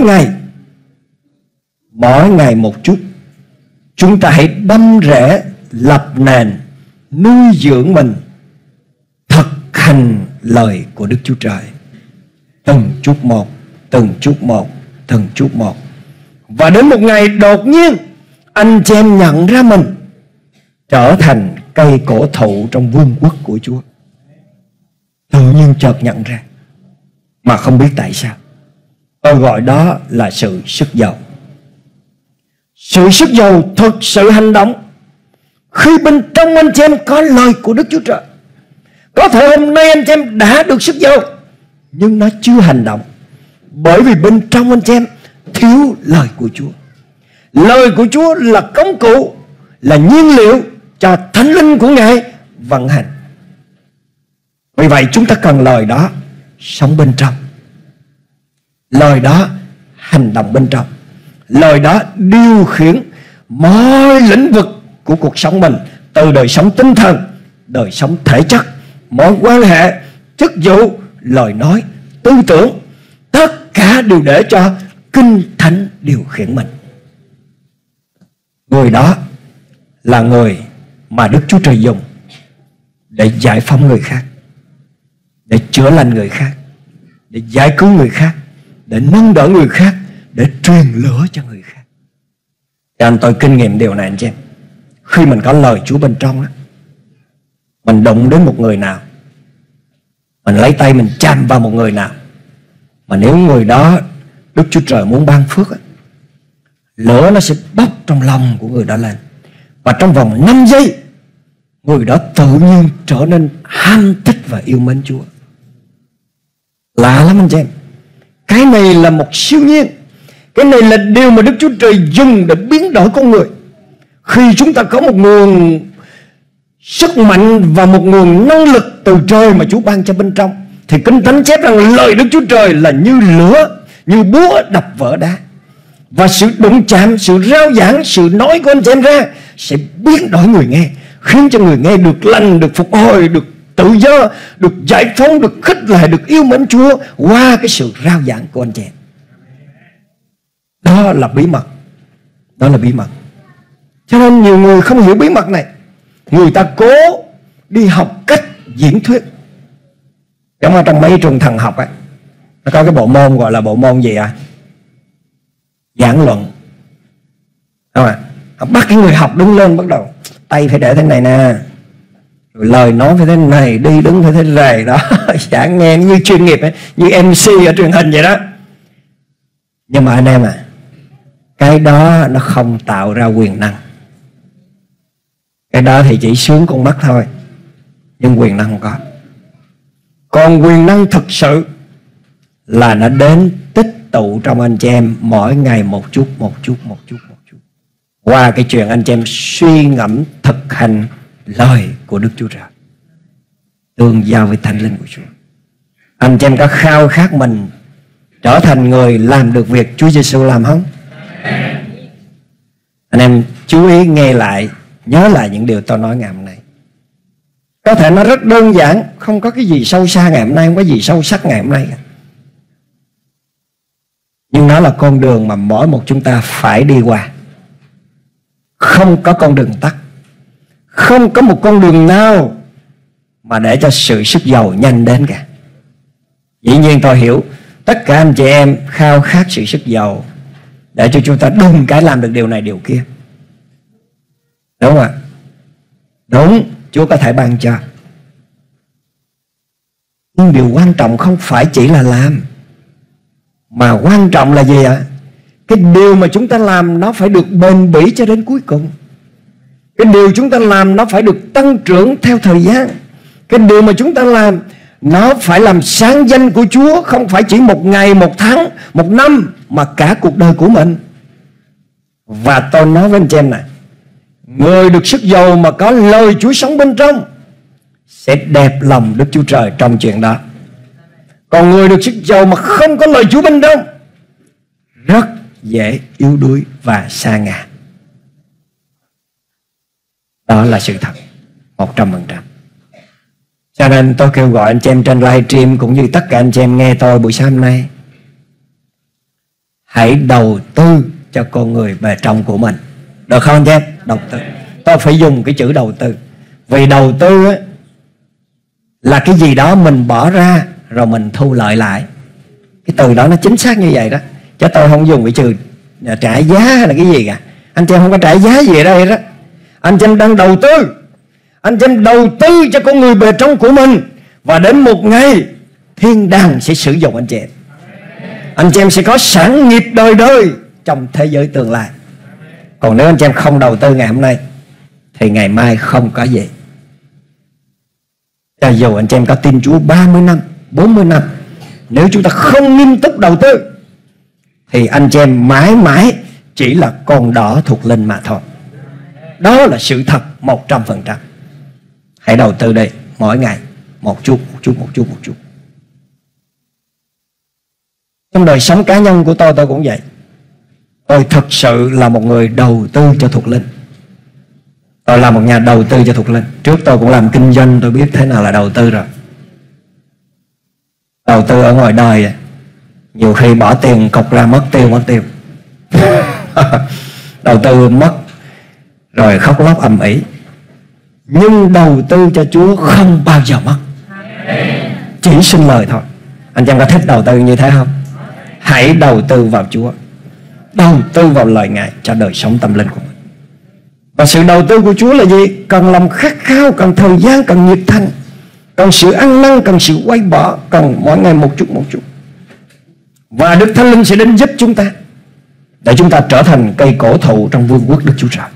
ngày một chút, chúng ta hãy đâm rễ, lập nền, nuôi dưỡng mình thực hành lời của Đức Chúa Trời. Từng chút một, từng chút một, từng chút một. Và đến một ngày đột nhiên anh chị em nhận ra mình trở thành cây cổ thụ trong vương quốc của Chúa. Tự nhiên chợt nhận ra mà không biết tại sao. Tôi gọi đó là sự sức giàu. Sự sức giàu thực sự hành động khi bên trong anh chị em có lời của Đức Chúa Trời. Có thể hôm nay anh chị em đã được sức giàu, nhưng nó chưa hành động, bởi vì bên trong anh chị em thiếu lời của Chúa. Lời của Chúa là công cụ, là nhiên liệu cho Thánh Linh của Ngài vận hành. Vì vậy chúng ta cần lời đó sống bên trong, lời đó hành động bên trong, lời đó điều khiển mọi lĩnh vực của cuộc sống mình, từ đời sống tinh thần, đời sống thể chất, mọi quan hệ, chức vụ, lời nói, tư tưởng, tất cả đều để cho Kinh Thánh điều khiển mình. Người đó là người mà Đức Chúa Trời dùng để giải phóng người khác, để chữa lành người khác, để giải cứu người khác, để nâng đỡ người khác, để truyền lửa cho người khác. Thì anh tôi kinh nghiệm điều này anh chị em. Khi mình có lời Chúa bên trong đó, mình đụng đến một người nào, mình lấy tay mình chạm vào một người nào, mà nếu người đó Đức Chúa Trời muốn ban phước, lửa nó sẽ bốc trong lòng của người đó lên, và trong vòng 5 giây người đó tự nhiên trở nên ham thích và yêu mến Chúa. Lạ lắm anh chị em. Cái này là một siêu nhiên. Cái này là điều mà Đức Chúa Trời dùng để biến đổi con người. Khi chúng ta có một nguồn sức mạnh và một nguồn năng lực từ trời mà Chúa ban cho bên trong, thì Kinh Thánh chép rằng lời Đức Chúa Trời là như lửa, như búa đập vỡ đá. Và sự đụng chạm, sự rao giảng, sự nói của anh chị em ra sẽ biến đổi người nghe, khiến cho người nghe được lành, được phục hồi, được tự do, được giải phóng, được khích lệ, được yêu mến Chúa qua cái sự rao giảng của anh chị em. Đó là bí mật. Đó là bí mật. Cho nên nhiều người không hiểu bí mật này. Người ta cố đi học cách diễn thuyết. Giống như trong mấy trường thần học ấy, nó có cái bộ môn gọi là bộ môn gì ạ? Giảng luận. Đúng không ạ? Bắt cái người học đứng lên, bắt đầu tay phải để thế này nè, rồi lời nói phải thế này, đi đứng phải thế này đó. Giảng nghe như chuyên nghiệp ấy, như MC ở truyền hình vậy đó. Nhưng mà anh em à, cái đó nó không tạo ra quyền năng. Cái đó thì chỉ sướng con mắt thôi, nhưng quyền năng không có. Còn quyền năng thực sự là nó đến tích tụ trong anh chị em mỗi ngày một chút, một chút, một chút, một chút, qua cái chuyện anh chị em suy ngẫm thực hành lời của Đức Chúa Trời, tương giao với Thánh Linh của Chúa. Anh chị em có khao khát mình trở thành người làm được việc Chúa Giêsu làm không? Anh em chú ý nghe lại, nhớ lại những điều tôi nói ngày hôm nay. Có thể nó rất đơn giản, không có cái gì sâu xa ngày hôm nay, không có gì sâu sắc ngày hôm nay cả. Nhưng nó là con đường mà mỗi một chúng ta phải đi qua. Không có con đường tắt, không có một con đường nào mà để cho sự sức giàu nhanh đến cả. Dĩ nhiên tôi hiểu tất cả anh chị em khao khát sự sức giàu để cho chúng ta đùng cái làm được điều này điều kia. Đúng không ạ? Đúng, Chúa có thể ban cho. Nhưng điều quan trọng không phải chỉ là làm, mà quan trọng là gì ạ? Cái điều mà chúng ta làm nó phải được bền bỉ cho đến cuối cùng. Cái điều chúng ta làm nó phải được tăng trưởng theo thời gian. Cái điều mà chúng ta làm nó phải làm sáng danh của Chúa, không phải chỉ một ngày, một tháng, một năm, mà cả cuộc đời của mình. Và tôi nói với anh chị em này, người được sức dầu mà có lời Chúa sống bên trong sẽ đẹp lòng Đức Chúa Trời trong chuyện đó. Còn người được sức dầu mà không có lời Chúa bên trong rất dễ yếu đuối và sa ngã. Đó là sự thật 100%. Cho nên tôi kêu gọi anh chị em trên live stream cũng như tất cả anh chị em nghe tôi buổi sáng hôm nay, hãy đầu tư cho con người bề trong của mình. Được không anh chị em? Đầu tư. Tôi phải dùng cái chữ đầu tư. Vì đầu tư á, là cái gì đó mình bỏ ra rồi mình thu lợi lại. Cái từ đó nó chính xác như vậy đó. Chứ tôi không dùng cái chữ trả giá hay là cái gì cả. Anh chị em không có trả giá gì ở đây đó. Anh chị em đang đầu tư. Anh chị em đầu tư cho con người bề trong của mình. Và đến một ngày thiên đàng sẽ sử dụng anh chị em. Anh chị em sẽ có sản nghiệp đời đời trong thế giới tương lai. Còn nếu anh chị em không đầu tư ngày hôm nay thì ngày mai không có gì. Cho dù anh chị em có tin Chúa 30 năm, 40 năm, nếu chúng ta không nghiêm túc đầu tư thì anh chị em mãi mãi chỉ là con đỏ thuộc linh mà thôi. Đó là sự thật 100%. Hãy đầu tư đi, mỗi ngày một chút. Trong đời sống cá nhân của tôi cũng vậy. Tôi thực sự là một người đầu tư cho thuộc linh. Tôi là một nhà đầu tư cho thuộc linh. Trước tôi cũng làm kinh doanh, tôi biết thế nào là đầu tư rồi. Đầu tư ở ngoài đời nhiều khi bỏ tiền cọc ra mất tiêu. Đầu tư mất rồi khóc lóc ầm ĩ. Nhưng đầu tư cho Chúa không bao giờ mất, chỉ xin lời thôi. Anh chị em có thích đầu tư như thế không? Hãy đầu tư vào Chúa, đầu tư vào lời Ngài cho đời sống tâm linh của mình. Và sự đầu tư của Chúa là gì? Cần lòng khát khao, cần thời gian, cần nhiệt thành, cần sự ăn năn, cần sự quay bỏ, cần mỗi ngày một chút. Và Đức Thánh Linh sẽ đến giúp chúng ta để chúng ta trở thành cây cổ thụ trong vương quốc Đức Chúa Trời.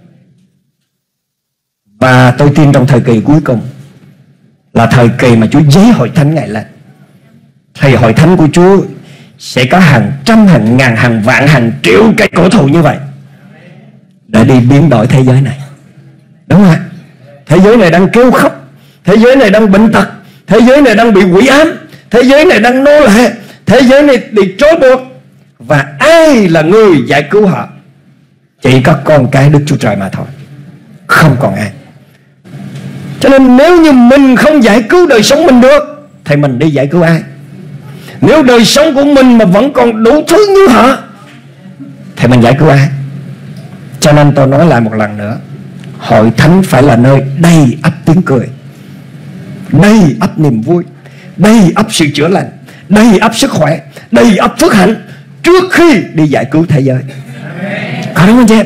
Và tôi tin trong thời kỳ cuối cùng là thời kỳ mà Chúa giấy hội thánh Ngài lên. Thì hội thánh của Chúa sẽ có hàng trăm, hàng ngàn, hàng vạn, hàng triệu cây cổ thụ như vậy để đi biến đổi thế giới này. Đúng không ạ? Thế giới này đang kêu khóc, thế giới này đang bệnh tật, thế giới này đang bị quỷ ám, thế giới này đang nô lệ, thế giới này bị trói buộc. Và ai là người giải cứu họ? Chỉ có con cái Đức Chúa Trời mà thôi, không còn ai. Cho nên nếu như mình không giải cứu đời sống mình được thì mình đi giải cứu ai? Nếu đời sống của mình mà vẫn còn đủ thứ như họ thì mình giải cứu ai? Cho nên tôi nói lại một lần nữa, hội thánh phải là nơi đầy ắp tiếng cười, đầy ắp niềm vui, đầy ắp sự chữa lành, đầy ắp sức khỏe, đầy ắp phước hạnh trước khi đi giải cứu thế giới. Có đúng không chị em?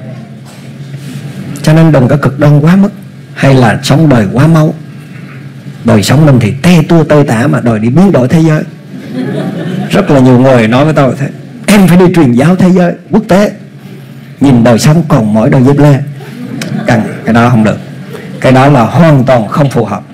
Cho nên đừng có cực đoan quá mức, hay là sống đời quá máu. Đời sống mình thì te tua tơi tả mà đòi đi biến đổi thế giới. Rất là nhiều người nói với tôi thế: em phải đi truyền giáo thế giới quốc tế. Nhìn đời sống còn mỗi đôi dép lê. Cái đó không được. Cái đó là hoàn toàn không phù hợp.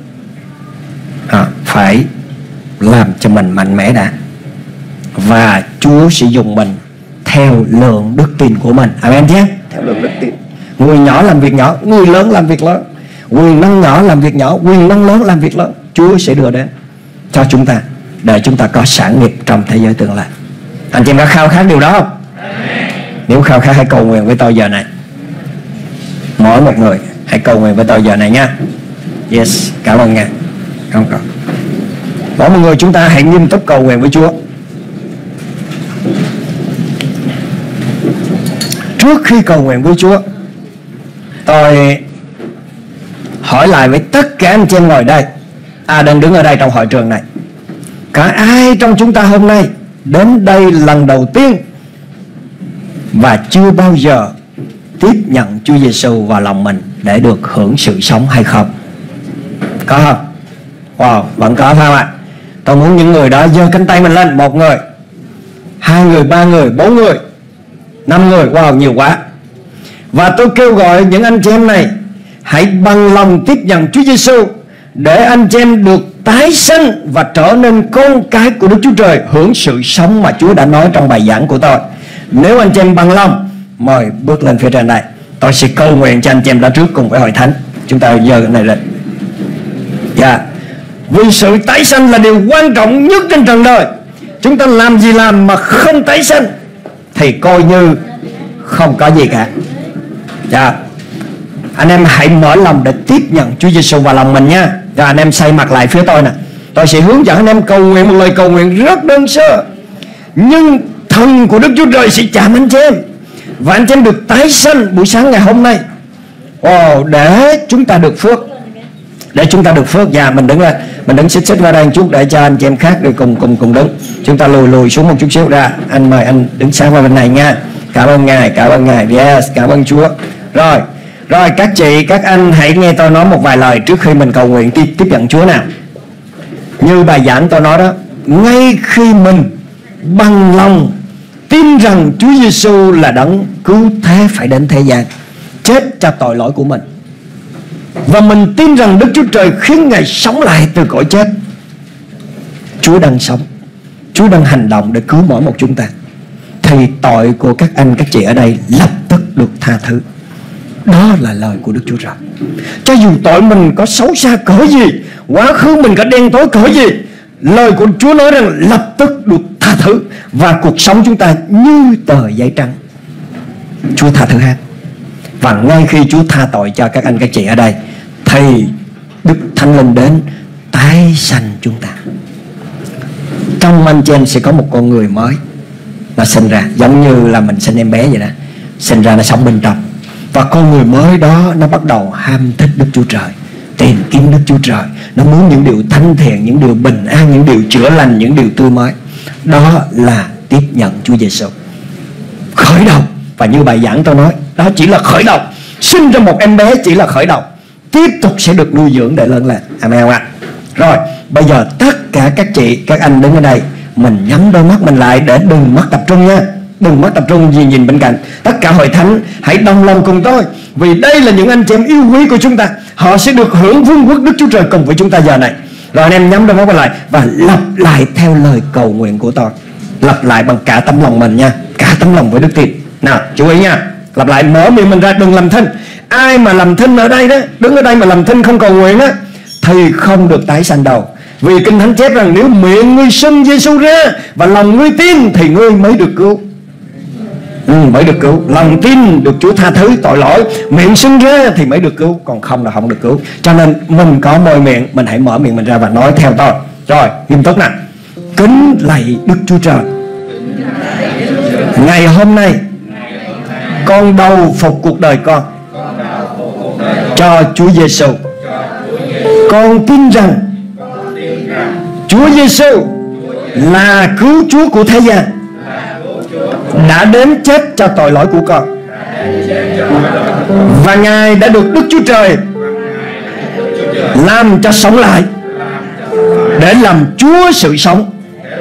Phải làm cho mình mạnh mẽ đã. Và Chúa sẽ dùng mình theo lượng đức tin của mình. Amen nhé. Theo lượng đức tin. Người nhỏ làm việc nhỏ, người lớn làm việc lớn. Quyền năng nhỏ làm việc nhỏ, quyền năng lớn làm việc lớn. Chúa sẽ đưa đến cho chúng ta để chúng ta có sản nghiệp trong thế giới tương lai. Anh chị em có khao khát điều đó không? Nếu khao khát hãy cầu nguyện với tôi giờ này. Mỗi một người hãy cầu nguyện với tôi giờ này nha. Yes, cảm ơn nha. Không còn. Mỗi một người chúng ta hãy nghiêm túc cầu nguyện với Chúa. Trước khi cầu nguyện với Chúa, tôi hỏi lại với tất cả anh chị em ngồi đây, đang đứng ở đây trong hội trường này, có ai trong chúng ta hôm nay đến đây lần đầu tiên và chưa bao giờ tiếp nhận Chúa Giêsu vào lòng mình để được hưởng sự sống hay không? Có không? Wow, vẫn có phải không ạ? Tôi muốn những người đó giơ cánh tay mình lên. 1 người, 2 người, 3 người, 4 người, 5 người. Wow, nhiều quá. Và tôi kêu gọi những anh chị em này hãy bằng lòng tiếp nhận Chúa Giêsu để anh chị em được tái sanh và trở nên con cái của Đức Chúa Trời, hưởng sự sống mà Chúa đã nói trong bài giảng của tôi. Nếu anh chị em bằng lòng, mời bước lên phía trên đây. Tôi sẽ cầu nguyện cho anh chị em đó trước cùng với hội thánh. Chúng ta giơ cái này lên. Dạ. Vì sự tái sanh là điều quan trọng nhất trên trần đời. Chúng ta làm gì làm mà không tái sanh thì coi như không có gì cả. Dạ. Anh em hãy mở lòng để tiếp nhận Chúa Giêsu vào lòng mình nha. Rồi anh em xoay mặt lại phía tôi nè. Tôi sẽ hướng dẫn anh em cầu nguyện một lời cầu nguyện rất đơn sơ, nhưng thần của Đức Chúa Trời sẽ chạm anh chị em, và anh chị em được tái sanh buổi sáng ngày hôm nay. Để chúng ta được phước. Để chúng ta được phước. Và mình đứng lên, mình đứng xích ra đây một chút để cho anh chị em khác rồi cùng đứng. Chúng ta lùi xuống một chút xíu ra. Anh mời anh đứng sang qua bên này nha. Cảm ơn Ngài, cảm ơn Ngài. Yes, cảm ơn Chúa. Rồi các chị, các anh hãy nghe tôi nói một vài lời trước khi mình cầu nguyện tiếp nhận Chúa nào. Như bài giảng tôi nói đó, ngay khi mình bằng lòng tin rằng Chúa Giêsu là đấng cứu thế phải đến thế gian, chết cho tội lỗi của mình, và mình tin rằng Đức Chúa Trời khiến Ngài sống lại từ cõi chết, Chúa đang sống, Chúa đang hành động để cứu mỗi một chúng ta, thì tội của các anh các chị ở đây lập tức được tha thứ. Đó là lời của Đức Chúa Trời. Cho dù tội mình có xấu xa cỡ gì, quá khứ mình có đen tối cỡ gì, lời của Chúa nói rằng lập tức được tha thứ, và cuộc sống chúng ta như tờ giấy trắng. Chúa tha thứ hết. Và ngay khi Chúa tha tội cho các anh các chị ở đây, thì Đức Thánh Linh đến tái sanh chúng ta. Trong anh chị em sẽ có một con người mới nó sinh ra, giống như là mình sinh em bé vậy đó. Sinh ra nó sống bên trong, và con người mới đó nó bắt đầu ham thích Đức Chúa Trời, tìm kiếm Đức Chúa Trời. Nó muốn những điều thánh thiện, những điều bình an, những điều chữa lành, những điều tươi mới. Đó là tiếp nhận Chúa Giêsu. Khởi đầu. Và như bài giảng tôi nói, đó chỉ là khởi đầu. Sinh ra một em bé chỉ là khởi đầu, tiếp tục sẽ được nuôi dưỡng để lớn lên. Amen ạ. Rồi bây giờ tất cả các chị, các anh đứng ở đây, mình nhắm đôi mắt mình lại để đừng mất tập trung nha. Đừng mất tập trung gì nhìn bên cạnh. Tất cả hội thánh hãy đồng lòng cùng tôi, vì đây là những anh chị em yêu quý của chúng ta. Họ sẽ được hưởng vương quốc Đức Chúa Trời cùng với chúng ta giờ này. Rồi anh em nhắm đôi mắt mình lại và lặp lại theo lời cầu nguyện của tôi. Lặp lại bằng cả tấm lòng mình nha, cả tấm lòng với đức tin. Nào chú ý nha, lặp lại, mở miệng mình ra, đừng làm thinh. Ai mà làm thinh ở đây đó, đứng ở đây mà làm thinh không cầu nguyện á, thì không được tái sanh đâu. Vì Kinh Thánh chép rằng nếu miệng ngươi xưng Giêsu ra và lòng ngươi tin thì ngươi mới được cứu. Mới được cứu. Lòng tin được Chúa tha thứ tội lỗi, miệng xưng ra thì mới được cứu, còn không là không được cứu. Cho nên mình có môi miệng, mình hãy mở miệng mình ra và nói theo tôi. Rồi, nghiêm túc nè. Kính lạy Đức Chúa Trời, ngày hôm nay con đầu phục cuộc đời con cho Chúa Giêsu. Con tin rằng Chúa Giêsu là cứu Chúa của thế gian, đã đến chết cho tội lỗi của con, và Ngài đã được Đức Chúa Trời làm cho sống lại để làm Chúa sự sống.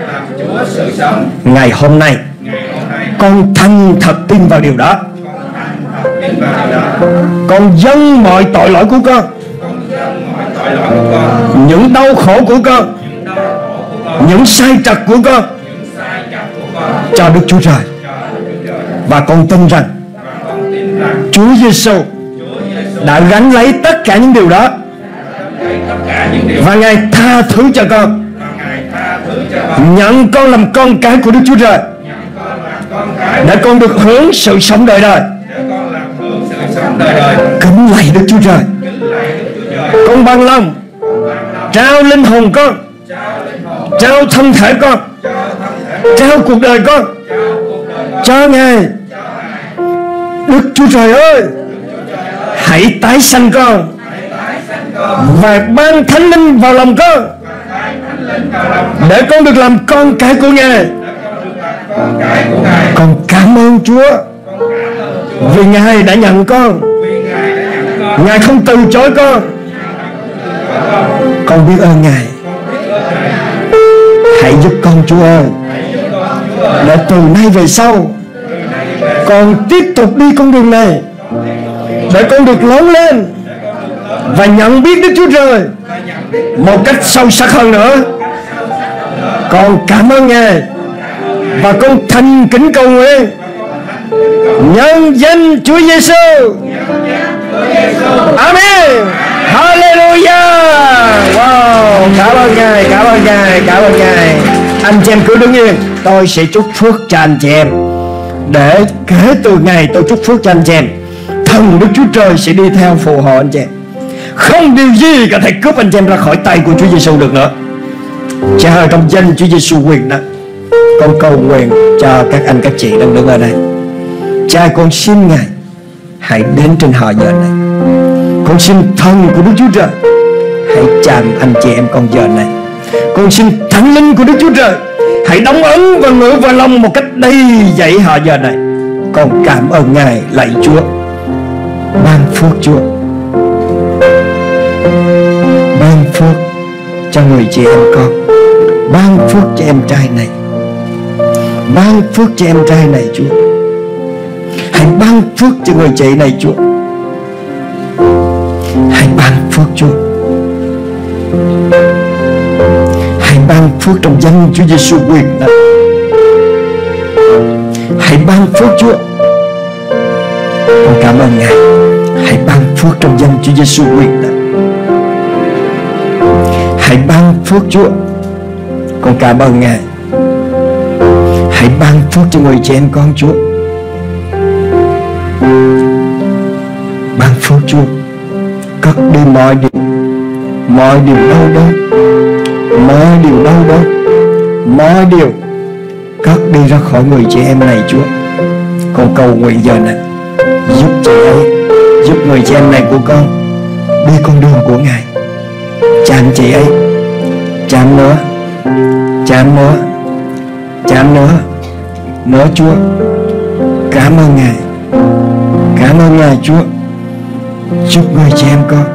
Ngày hôm nay con thành thật tin vào điều đó. Con dâng mọi tội lỗi của con, những đau khổ của con, những sai trật của con cho Đức Chúa Trời. Và con tin rằng Chúa Giêsu đã gánh lấy tất cả những điều đó, và Ngài tha thứ cho con, nhận con làm con cái của Đức Chúa Trời, để con được hưởng sự sống đời đời. Kính lạy Đức Chúa Trời, con bằng lòng trao linh hồn con, trao thân thể con, trao cuộc đời con cho Ngài. Đức Chúa Trời ơi, hãy tái sanh con và ban Thánh Linh vào lòng con, để con được làm con cái của Ngài. Con cảm ơn Chúa Vì Ngài đã nhận con. Ngài không từ chối con. Con biết ơn Ngài. Hãy giúp con, Chúa ơi, để từ nay về sau con tiếp tục đi con đường này, để con được lớn lên và nhận biết Đức Chúa Trời một cách sâu sắc hơn nữa. Con cảm ơn Ngài và con thành kính cầu nguyện nhân danh Chúa Giêsu. Amen. Hallelujah. Wow, cảm ơn Ngài, cảm ơn Ngài, cảm ơn Ngài. Anh chị em cứ đứng yên, tôi sẽ chúc phước cho anh chị em. Để kể từ ngày tôi chúc phước cho anh chị em, thần Đức Chúa Trời sẽ đi theo phù hộ anh chị em. Không điều gì có thể cướp anh chị em ra khỏi tay của Chúa Giêsu được nữa. Cha ơi, trong danh Chúa Giêsu quyền năng, con cầu nguyện cho các anh các chị đang đứng ở đây. Cha, con xin Ngài hãy đến trên họ giờ này. Con xin thần của Đức Chúa Trời hãy chạm anh chị em con giờ này. Con xin Thánh Linh của Đức Chúa Trời hãy đóng ấn và ngự vào lòng một cách đầy dẫy họ giờ này. Con cảm ơn Ngài. Lạy Chúa, ban phước Chúa, ban phước cho người chị em con, ban phước cho em trai này, ban phước cho em trai này Chúa. Hãy ban phước cho người chị này Chúa. Hãy ban phước Chúa. Hãy ban phước trong danh Chúa Giêsu quyền năng. Hãy ban phước Chúa. Con cảm ơn Ngài. Hãy ban phước trong danh Chúa Giêsu quyền năng. Hãy ban phước Chúa. Con cảm ơn Ngài. Hãy ban phước cho người chị em con Chúa. Ban phước Chúa. Cất đi mọi điều đau đớn, mọi điều cất đi ra khỏi người chị em này Chúa. Con cầu nguyện giờ này, giúp chị ấy, giúp người chị em này của con đi con đường của Ngài. Chạm chị ấy, chạm nữa, chạm nữa, chạm nữa Chúa. Cảm ơn Ngài, cảm ơn Ngài Chúa. Giúp người chị em con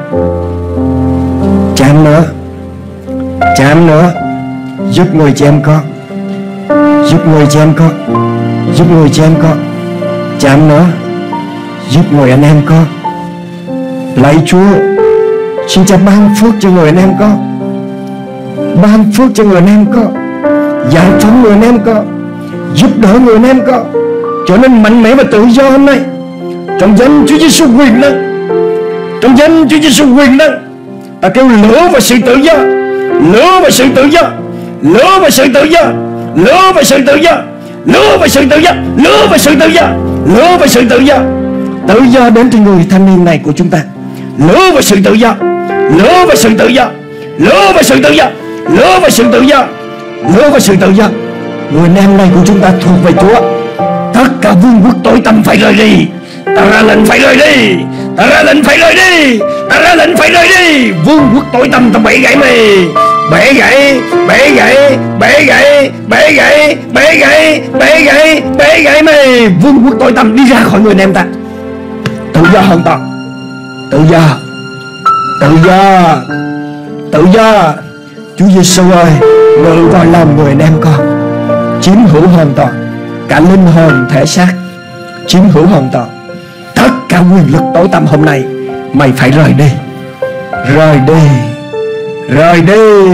chạm nữa, chạm nữa. Giúp người chị em con, giúp người chị em con, giúp người chị em con. Chạm nữa, giúp người anh em con. Lạy Chúa, xin Cha ban phước cho người anh em con, ban phước cho người anh em con, giải phóng người anh em con, giúp đỡ người anh em con trở nên mạnh mẽ và tự do hôm nay. Trong danh Chúa Giêsu quyền năng, trong danh Chúa Giêsu quyền năng, ta kêu lửa và sự tự do, lửa và sự tự do, lửa và sự tự do, lửa và sự tự do, lửa và sự tự do, lửa và sự tự do, lửa và sự tự do. Tự do đến trên người thanh niên này của chúng ta. Lửa và sự tự do, lửa và sự tự do, lửa và sự tự do, lửa và sự tự do, lửa và sự tự do. Người anh em này của chúng ta thuộc về Chúa. Tất cả vương quốc tối tăm phải rời đi. Ta ra lệnh phải rời đi, ta ra lệnh phải rời đi, ta ra lệnh phải rời đi. Vương quốc tối tăm ta bẻ gãy mày, bẻ gãy, bẻ gãy, bẻ gãy, bẻ gãy, bẻ gãy, bẻ gãy, bẻ gãy mày. Vương quốc tối tăm đi ra khỏi người anh em ta. Tự do hoàn toàn, tự do, tự do, tự do. Chúa Giêsu ơi, ngự vào lòng người anh em con, chiếm hữu hoàn toàn cả linh hồn thể xác, chiếm hữu hoàn toàn tất cả quyền lực tối tăm. Hôm nay mày phải rời đi, rời đi, rời đi,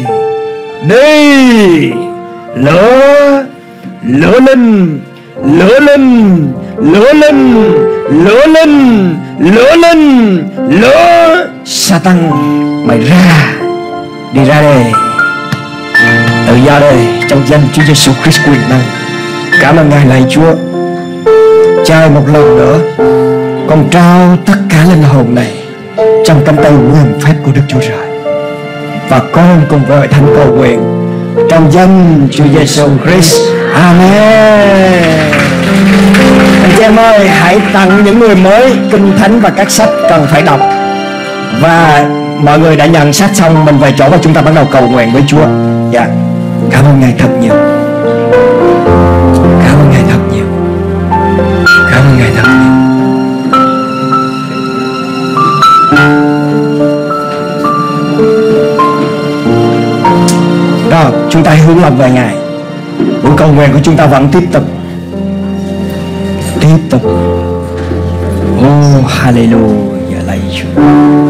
đi. Lửa, lửa linh, lửa linh, lửa linh, lửa linh, lửa linh, lửa. Satan, mày ra, đi ra đây, tự do đây, trong danh Chúa Giêsu Christ quyền năng. Cảm ơn Ngài. Lạy Chúa, Cha, một lần nữa con trao tất cả linh hồn này trong cánh tay quyền phép của Đức Chúa Trời, và con cùng với thánh cầu nguyện trong danh Chúa Giêsu Christ. Amen. Anh chị em ơi, hãy tặng những người mới kinh thánh và các sách cần phải đọc. Và mọi người đã nhận sách xong, mình về chỗ và chúng ta bắt đầu cầu nguyện với Chúa. Dạ, cảm ơn Ngài thật nhiều, cảm ơn Ngài thật nhiều, cảm ơn Ngài thật nhiều. chúng ta hướng lòng về Ngài. Buổi cầu nguyện của chúng ta vẫn tiếp tục. Hallelujah, lạy Chúa.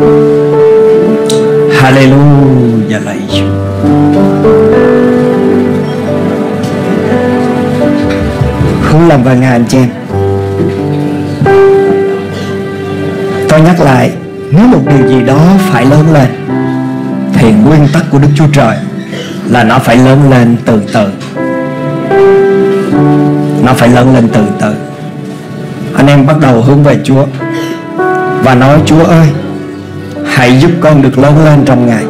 Hallelujah, lạy Chúa. Hướng lòng về Ngài anh chị em. Tôi nhắc lại, nếu một điều gì đó phải lớn lên thì nguyên tắc của Đức Chúa Trời là nó phải lớn lên từ từ. Nó phải lớn lên từ từ. Anh em bắt đầu hướng về Chúa và nói: Chúa ơi, hãy giúp con được lớn lên trong Ngài.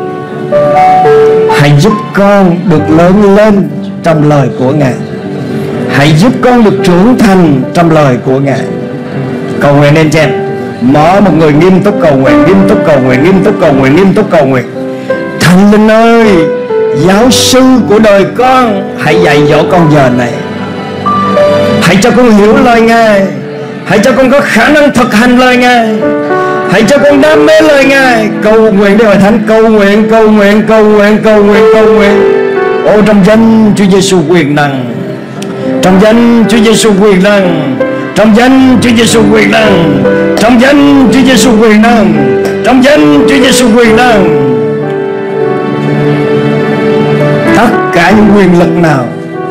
Hãy giúp con được lớn lên trong lời của Ngài. Hãy giúp con được trưởng thành trong lời của Ngài. Cầu nguyện anh chị em. Mở một người nghiêm túc cầu nguyện, nghiêm túc cầu nguyện, nghiêm túc cầu nguyện, nghiêm túc cầu nguyện. Thánh Linh ơi, giáo sư của đời con, hãy dạy dỗ con giờ này. Hãy cho con hiểu lời Ngài. Hãy cho con có khả năng thực hành lời Ngài. Hãy cho con đam mê lời Ngài. Cầu nguyện để Hội Thánh, cầu nguyện, cầu nguyện, cầu nguyện, cầu nguyện, cầu nguyện. Ô, trong danh Chúa Giêsu quyền năng, trong danh Chúa Giêsu quyền năng, trong danh Chúa Giêsu quyền năng, trong danh Chúa Giêsu quyền năng, trong danh Chúa Giêsu quyền năng. Tất cả những quyền lực nào,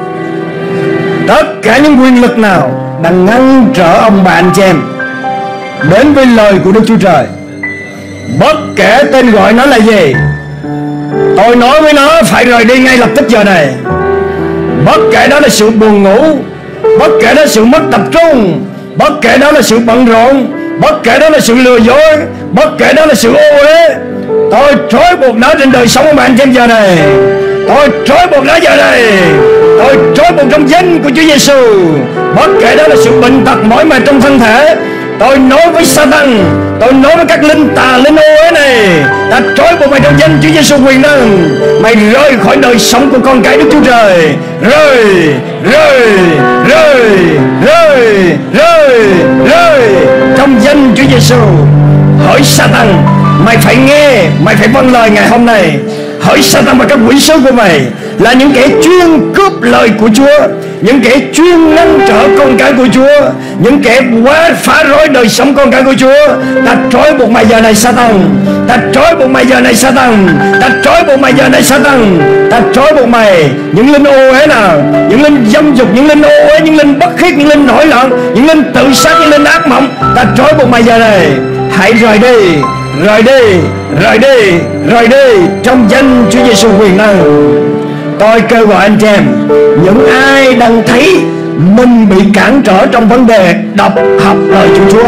tất cả những quyền lực nào đang ngăn trở ông bà anh chị em đến với lời của Đức Chúa Trời, bất kể tên gọi nó là gì, tôi nói với nó phải rời đi ngay lập tức giờ này. Bất kể đó là sự buồn ngủ, bất kể đó là sự mất tập trung, bất kể đó là sự bận rộn, bất kể đó là sự lừa dối, bất kể đó là sự ô uế, tôi trói buộc nó trên đời sống của bạn trên giờ này. Tôi trói buộc nó giờ này. Tôi trói buộc trong danh của Chúa Giêsu. Bất kể đó là sự bệnh tật mỏi mệt trong thân thể, tôi nói với Satan, tôi nói với các linh tà, linh ô uế này, ta trói buộc mày trong danh Chúa Giêsu quyền năng. Mày rơi khỏi đời sống của con cái Đức Chúa Trời. Rơi, rơi, rơi, rơi, rơi, rơi trong danh Chúa Giêsu. Hỡi Satan, mày phải nghe, mày phải vâng lời ngày hôm nay. Hỡi Satan và các quỷ sứ của mày là những kẻ chuyên cướp lời của Chúa, những kẻ chuyên ngăn trở con cái của Chúa, những kẻ quá phá rối đời sống con cái của Chúa. Ta trói buộc mày giờ này Satan. Ta trói buộc mày giờ này Satan. Ta trói buộc mày giờ này Satan. Ta trói buộc mày. Những linh ô uế nào, những linh dâm dục, những linh ô uế, những linh bất khiết, những linh nổi loạn, những linh tự sát, những linh ác mộng, ta trói buộc mày giờ này. Hãy rời đi, rời đi, rời đi, rời đi trong danh Chúa Giêsu quyền năng. Tôi kêu gọi anh chị em, những ai đang thấy mình bị cản trở trong vấn đề đọc học lời Chúa,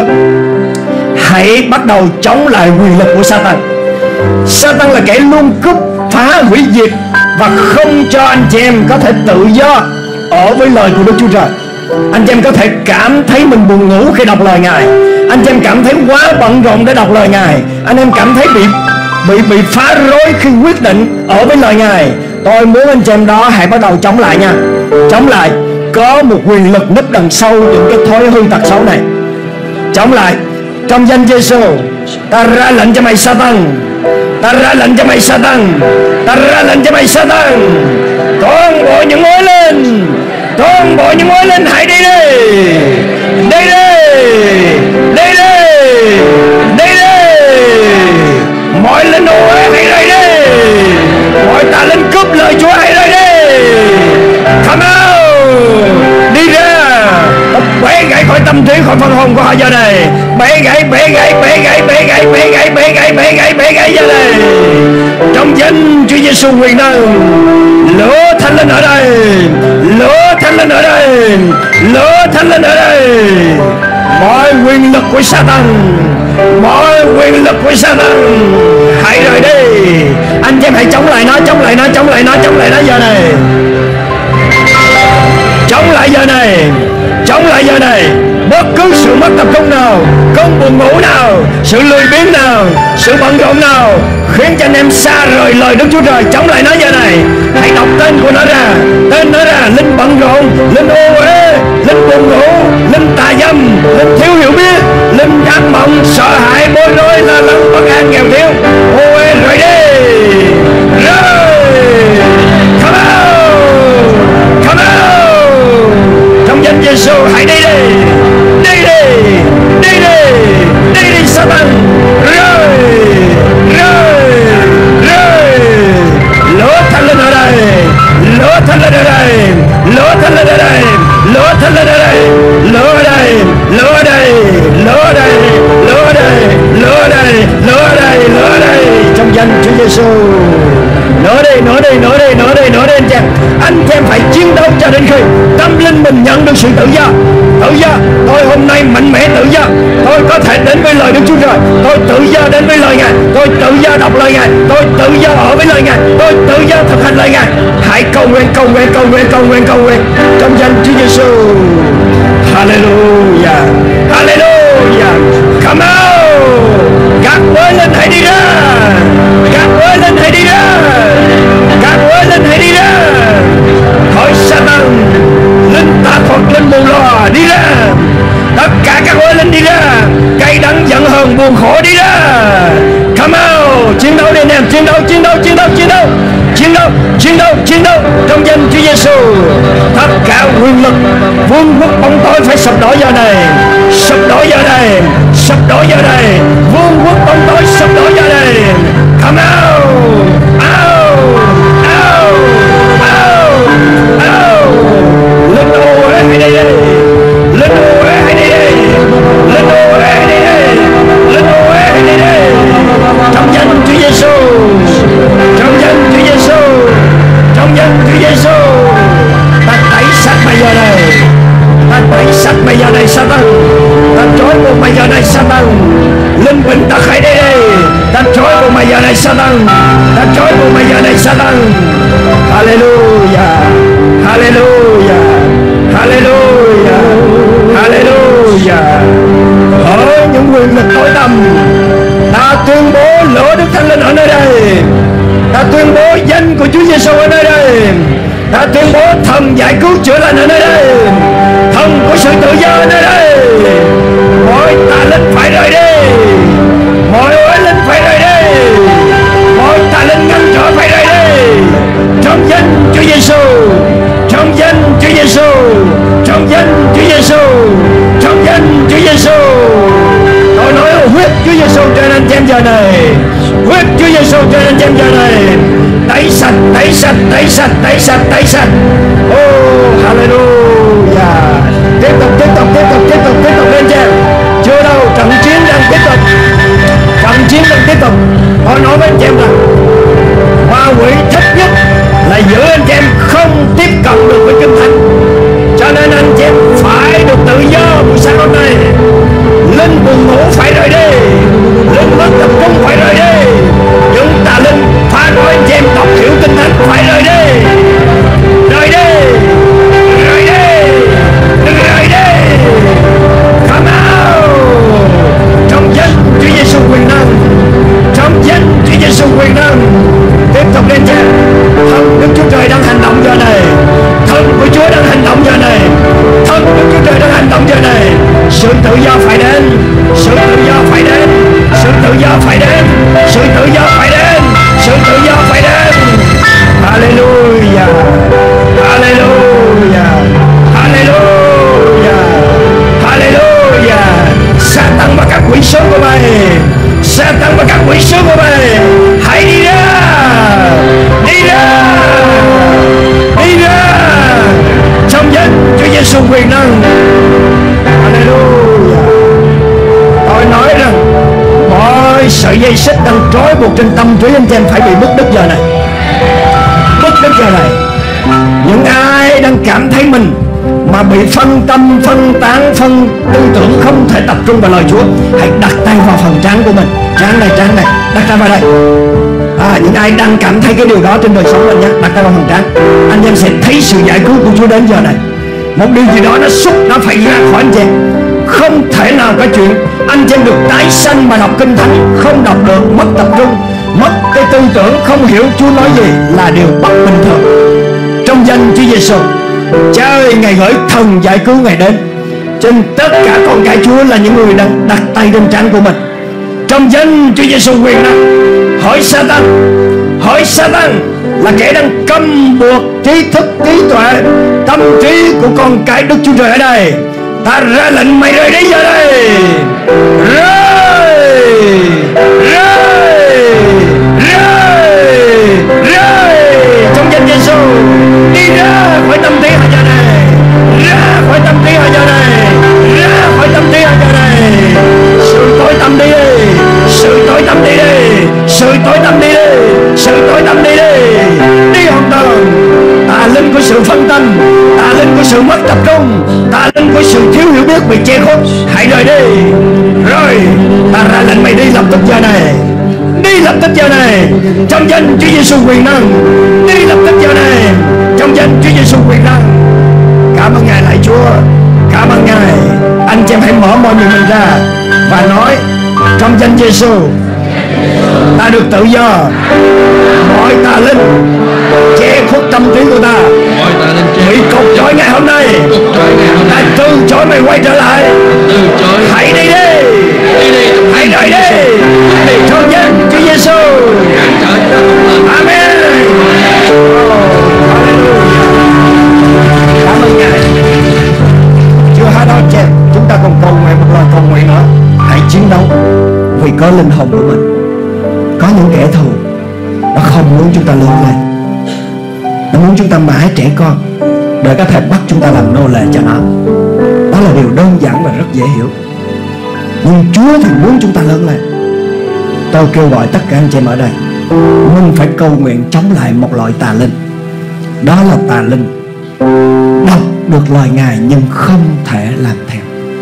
hãy bắt đầu chống lại quyền lực của Satan. Satan là kẻ luôn cướp phá hủy diệt và không cho anh chị em có thể tự do ở với lời của Đức Chúa Trời. Anh chị em có thể cảm thấy mình buồn ngủ khi đọc lời Ngài. Anh chị em cảm thấy quá bận rộn để đọc lời Ngài. Anh em cảm thấy bị phá rối khi quyết định ở với lời Ngài. Tôi muốn anh chị em đó hãy bắt đầu chống lại nha. Chống lại. Có một quyền lực núp đằng sau những cái thói hư tật xấu này. Chống lại. Trong danh Giêsu, ta ra lệnh cho mày Satan. Ta ra lệnh cho mày Satan. Ta ra lệnh cho mày Satan. Toàn bộ những mối lên, toàn bộ những mối lên, hãy đi đi. Đi đi. Đi đi. Đi đi. Mọi linh ô uế hãy rời đi. Mọi tà linh cướp lời Chúa hãy rời đi. Come out. Đi ra. Bẻ gãy khỏi tâm trí, khỏi phần hồn của họ giờ này. Bẻ gãy, bẻ gãy, bẻ gãy, bẻ gãy, bẻ gãy, bẻ gãy, bẻ gãy, bẻ gãy giờ này. Trong danh Chúa Giêsu quyền năng. Lửa Thánh Linh ở đây. Lửa Thánh Linh ở đây. Lửa Thánh Linh ở đây. Mọi quyền lực của Satan, mọi quyền lực của Satan hãy rời đi. Anh chị em hãy chống lại nó, chống lại nó, chống lại nó, chống lại nó giờ này. Chống lại giờ này. Chống lại giờ này. Bất cứ sự mất tập trung nào, cơn buồn ngủ nào, sự lười biếng nào, sự bận rộn nào khiến cho anh em xa rời lời Đức Chúa Trời, chống lại nó giờ này. Hãy đọc tên của nó ra. Tên nó ra. Linh bận rộn, linh ô uế, linh buồn ngủ, linh tà dâm, linh thiếu hiểu biết, linh ác mộng, sợ hãi, bối rối, lo lắng, bất an, nghèo thiếu, ô uế, rời đi. Rời. lửa thánh linh ở đây, lửa thánh linh ở đây, lửa thánh linh ở đây, lửa ở đây, lửa ở đây, lửa ở đây, lửa ở đây, lửa ở đây, lửa ở đây, lửa ở đây, trong danh Chúa Giêsu. Nữa đi, nữa đi, nữa đi, nữa đi, nữa đi anh chị em phải chiến đấu cho đến khi tâm linh mình nhận được sự tự do. Tự do, tôi hôm nay mạnh mẽ tự do, tôi có thể đến với lời Đức Chúa Trời, tôi tự do đến với lời Ngài, tôi tự do đọc lời Ngài, tôi tự do ở với lời Ngài, tôi tự do thực hành lời Ngài. Hãy cầu nguyện, cầu nguyện, cầu nguyện, cầu nguyện, cầu nguyện trong danh Chúa Giêsu. Hallelujah, hallelujah, come on, các ơi lên hãy đi ra, các ơi lên hãy đi ra, các ơi lên hãy đi ra. Hỏi Satan, linh tà thuật, linh mù lòa đi ra, tất cả các ơi lên đi ra, cay đắng giận hờn buồn khổ đi ra. Come on, chiến đấu đi anh em, chiến đấu, chiến đấu, chiến đấu, chiến đấu, chiến đấu, chiến đấu, chiến đấu trong danh Chúa Giêsu. Tất cả quyền lực vương quốc bóng tối phải sụp đổ giờ này, sụp đổ giờ này, sụp đổ giờ này, vương quốc bóng tối sụp đổ giờ này. Come on, out, out, out, out. Linh hồn hãy đi đi, linh hồn hãy đi đi, linh hồn hãy đi đi, linh hồn hãy đi đi. Trong danh Chúa Giêsu, trong danh Chúa Giêsu, trong danh Chúa Giêsu, ta tẩy sạch mày giờ này, ta tẩy sạch mày giờ này Satan, ta trói buộc mày giờ này Satan, linh bình ta hãy đi đi, ta trói buộc mày giờ này Satan, ta trói buộc mày giờ này Satan. Hallelujah, hallelujah, hallelujah, hallelujah. Ở những quyền lực tối tăm, ta tuyên bố lửa Đức Thánh Linh ở nơi đây, ta tuyên bố danh của Chúa Giêsu ở nơi đây, ta tuyên bố thần giải cứu chữa lành ở nơi đây, thần của sự tự do ở nơi đây. Mọi tà linh phải rời đi, mọi oán linh phải rời đi, mọi tà linh ngăn trở phải rời đi, trong danh Chúa Giêsu, trong danh Chúa Giêsu, trong danh Chúa Giêsu, trong danh Chúa Giêsu. Tôi nói huyết Chúa Giêsu trên anh em giờ này, huyết Chúa Giêsu trên anh em giờ này, tẩy sạch, tẩy sạch, tẩy sạch, tẩy sạch, tẩy sạch. Oh, hallelujah. Tiếp tục, tiếp tục, tiếp tục, tiếp tục, tiếp tục lên trên. Chưa đâu, trận chiến đang tiếp tục, trận chiến đang tiếp tục. Tôi nói với anh em rằng ma quỷ thích nhất là giữ anh em không tiếp cận được với Kinh Thánh, cho nên anh em phải được tự do buổi sáng hôm nay. Linh buồn ngủ phải rời đi, linh mất tập trung phải rời đi, những tà linh phá rối anh em đọc hiểu Kinh Thánh phải rời đi, rời đi, rời đi, đừng rời đi. Come out, trong danh Chúa Giêsu quyền năng, trong danh Chúa Giêsu quyền năng. Tiếp tục lên cha, thần Đức Chúa Trời đang hành động giờ này, thần của Chúa đang hành động giờ này, thần Đức Chúa Trời đang hành động giờ này. Sự tự do phải đến, sự tự do phải đến, sự tự do phải đến, sự tự do phải đến, sự tự do phải đến. Hallelujah, hallelujah, hallelujah, hallelujah. Satan và các quỷ sứ của mày, Satan và các quỷ sứ của mày, hãy đi ra, đi ra, đi ra trong danh Chúa Giêsu quyền năng. Hallelujah. Tôi nói rằng mọi sợi dây xích đang trói buộc trên tâm trí anh em phải bị bứt đứt giờ này, bứt đứt giờ này. Những ai đang cảm thấy mình mà bị phân tâm, phân tán, phân tư tưởng, không thể tập trung vào lời Chúa, hãy đặt tay vào phần trán của mình, trán này, đặt tay vào đây. Những ai đang cảm thấy cái điều đó trên đời sống mình nhé, đặt tay vào phần trán, anh em sẽ thấy sự giải cứu của Chúa đến giờ này. Một điều gì đó nó xúc, nó phải ra khỏi anh em. Không thể nào có chuyện anh em được tái sanh mà đọc Kinh Thánh không đọc được, mất tập trung, mất cái tư tưởng, không hiểu Chúa nói gì là điều bất bình thường. Trong danh Chúa Giêsu, Cha ơi, Ngài gửi thần giải cứu Ngài đến trên tất cả con cái Chúa là những người đang đặt tay trên trán của mình. Trong danh Chúa Giêsu quyền năng, hỏi Satan là kẻ đang câm buộc trí thức, trí tuệ, tâm trí của con cái Đức Chúa Trời ở đây. Ta ra lệnh mày rời đi giờ đây, rời, rời, rời, rời trong danh Giêsu. Đi sự phân tâm, tà linh của sự mất tập trung, tà linh của sự thiếu hiểu biết bị che khuất, hãy rời đi. Rồi ta ra lệnh mày đi lập tức giờ này, đi lập tức giờ này trong danh Chúa Giêsu quyền năng, đi lập tức giờ này trong danh Chúa Giêsu quyền năng. Cảm ơn Ngài lạy Chúa, cảm ơn Ngài. Anh chị em hãy mở môi miệng mình ra và nói trong danh Giêsu ta được tự do, mọi tà linh che khuất tâm trí của ta bị cột trói ngày hôm nay, ta từ chối mày quay trở lại. Hãy đi đi, hãy rời đi trong danh Chúa Giêsu. Amen. Cảm ơn Ngài. Chưa hết đâu chị, chúng ta còn cầu nguyện một lời cầu nguyện nữa. Hãy chiến đấu vì có linh hồn của mình. Có những kẻ thù nó không muốn chúng ta lớn lên, nó muốn chúng ta mãi trẻ con để có thể bắt chúng ta làm nô lệ cho nó. Đó là điều đơn giản và rất dễ hiểu. Nhưng Chúa thì muốn chúng ta lớn lên. Tôi kêu gọi tất cả anh chị em ở đây, mình phải cầu nguyện chống lại một loại tà linh. Đó là tà linh đọc được lời Ngài nhưng không thể làm theo.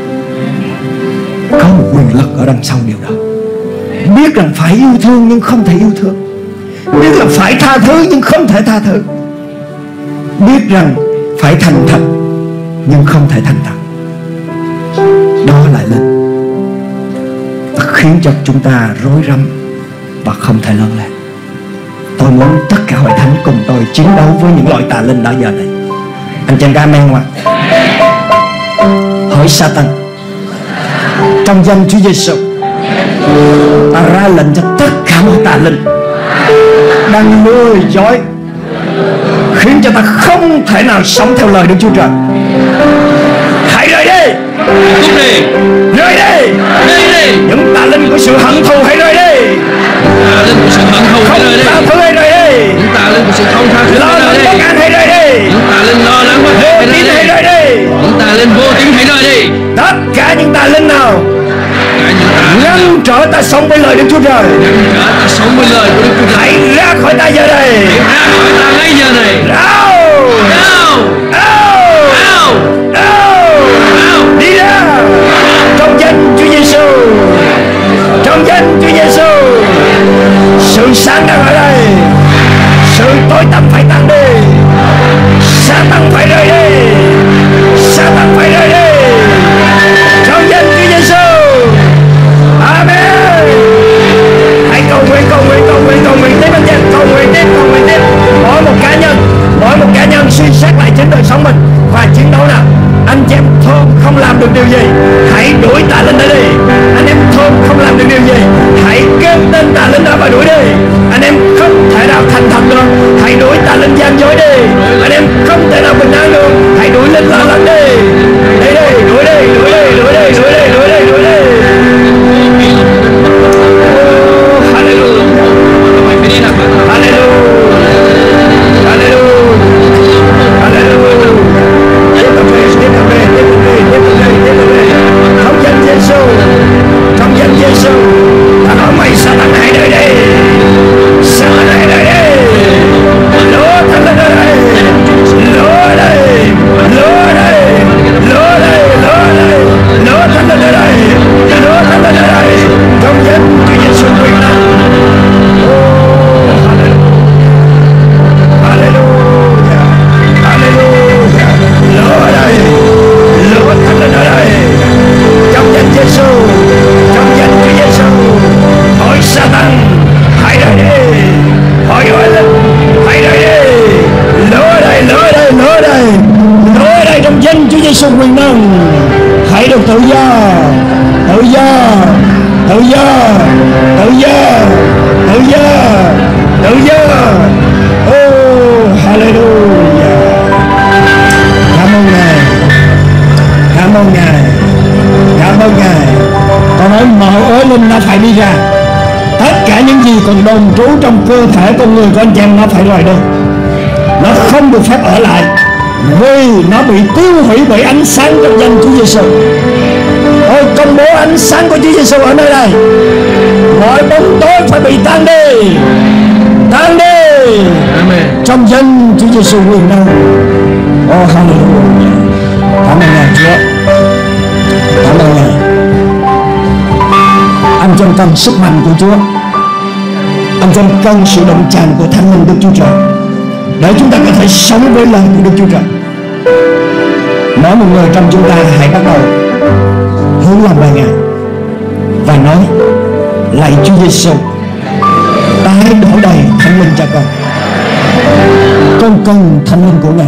Có một quyền lực ở đằng sau điều đó. Biết rằng phải yêu thương nhưng không thể yêu thương, biết rằng phải tha thứ nhưng không thể tha thứ, biết rằng phải thành thật nhưng không thể thành thật. Đó là linh khiến cho chúng ta rối rắm và không thể lớn lên. Tôi muốn tất cả hội thánh cùng tôi chiến đấu với những loại tà linh đó giờ này. Anh chị em ca amen không ạ? Hỏi Satan trong danh Chúa Giêsu, ta ra lệnh cho tất cả mọi tà linh đang lừa dối khiến cho ta không thể nào sống theo lời Đức Chúa Trời. Hãy rời đi, rời đi, những tà linh của sự hận thù hãy rời đi, tà linh của sự hận thù hãy rời đi, tha thứ hãy rời đi, những tà linh của sự không tha thứ lo lắng bất an hãy rời đi, những tà linh lo lắng bất an hãy rời đi, những tà linh vô tín hãy rời đi. Tất cả những tà linh nào ngăn trở ta sống với lời Đức Chúa Trời, ta sống với lời của Đức Chúa Trời, hãy ra khỏi ta giờ đây, ra khỏi ta ngay giờ này. Đi ra trong danh Chúa Giêsu, trong danh Chúa Giêsu. Sự sáng đang ở đây, sự tối tăm phải tan đi, Sa-tan phải rời đi, Sa-tan phải rời đi trong danh Chúa Giêsu. Amen. Hãy cầu nguyện, cầu nguyện, cầu nguyện, cầu nguyện tiếp anh chị, cầu nguyện tiếp, cầu nguyện tiếp. Mỗi một cá nhân suy xét lại chính đời sống mình và chiến đấu nào. Anh chị em thôn không làm được điều gì, hãy đuổi tà linh đó đi. Anh em thôn không làm được điều gì, hãy kêu tên tà linh đó và đuổi đi. Anh em không thể nào thành thật được, hãy đuổi tà linh gian dối đi. Anh em không thể nào bình an được, hãy đuổi linh lo lắng đi. Đi đi, đuổi đi, đuổi đi, đuổi đi, đuổi đi, đuổi đi, đuổi đi. Hallelujah, hallelujah, hallelujah, hallelujah. Trong danh Giêsu, trong danh Giêsu, ta nói mày Sa-tan hãy rời đi, Sa-tan hãy rời đi, lúa thân lên đây, lúa đây, lúa đây, lúa đây, lúa đây, lúa thân lên đây, lúa thân lên đây, trong danh Chúa Giêsu quyền năng. Hallelujah, hallelujah, lúa đây, lúa thân lên đây, trong danh Giêsu, trong danh Chúa Giêsu. Hỏi Sa-tan hãy rời đi, hỏi gọi linh hãy rời đi, lúa đây, lúa đây, lúa đây, lúa đây trong danh Chúa Giêsu quyền năng. Hãy được tự do, tự do, tự do, tự do, tự do, tự do. Oh, hallelujah. Cảm ơn Ngài, cảm ơn Ngài, cảm ơn Ngài. Tôi nói mọi ối linh nó phải đi ra. Tất cả những gì còn đồn trú trong cơ thể con người của anh chị em nó phải rời đi. Nó không được phép ở lại, vì nó bị tiêu hủy bởi ánh sáng trong danh Chúa Giêsu. Tôi công bố ánh sáng của Chúa Giêsu ở nơi đây. Mọi bóng tối phải bị tan đi, tan đi, Amen. Trong danh Chúa Giêsu quyền năng. Oh hallelujah. Cảm ơn Ngài Chúa. Cảm ơn Ngài. Anh trong cần sức mạnh của Chúa. Anh trong cần sự động chạm của Thánh Linh Đức Chúa Trời, để chúng ta có thể sống với lời của Đức Chúa Trời. Mỗi một người trong chúng ta hãy bắt đầu hướng lòng lại Ngài và nói: lạy Chúa Giêsu, tái đổ đầy Thánh Linh cho con cần Thánh Linh của Ngài.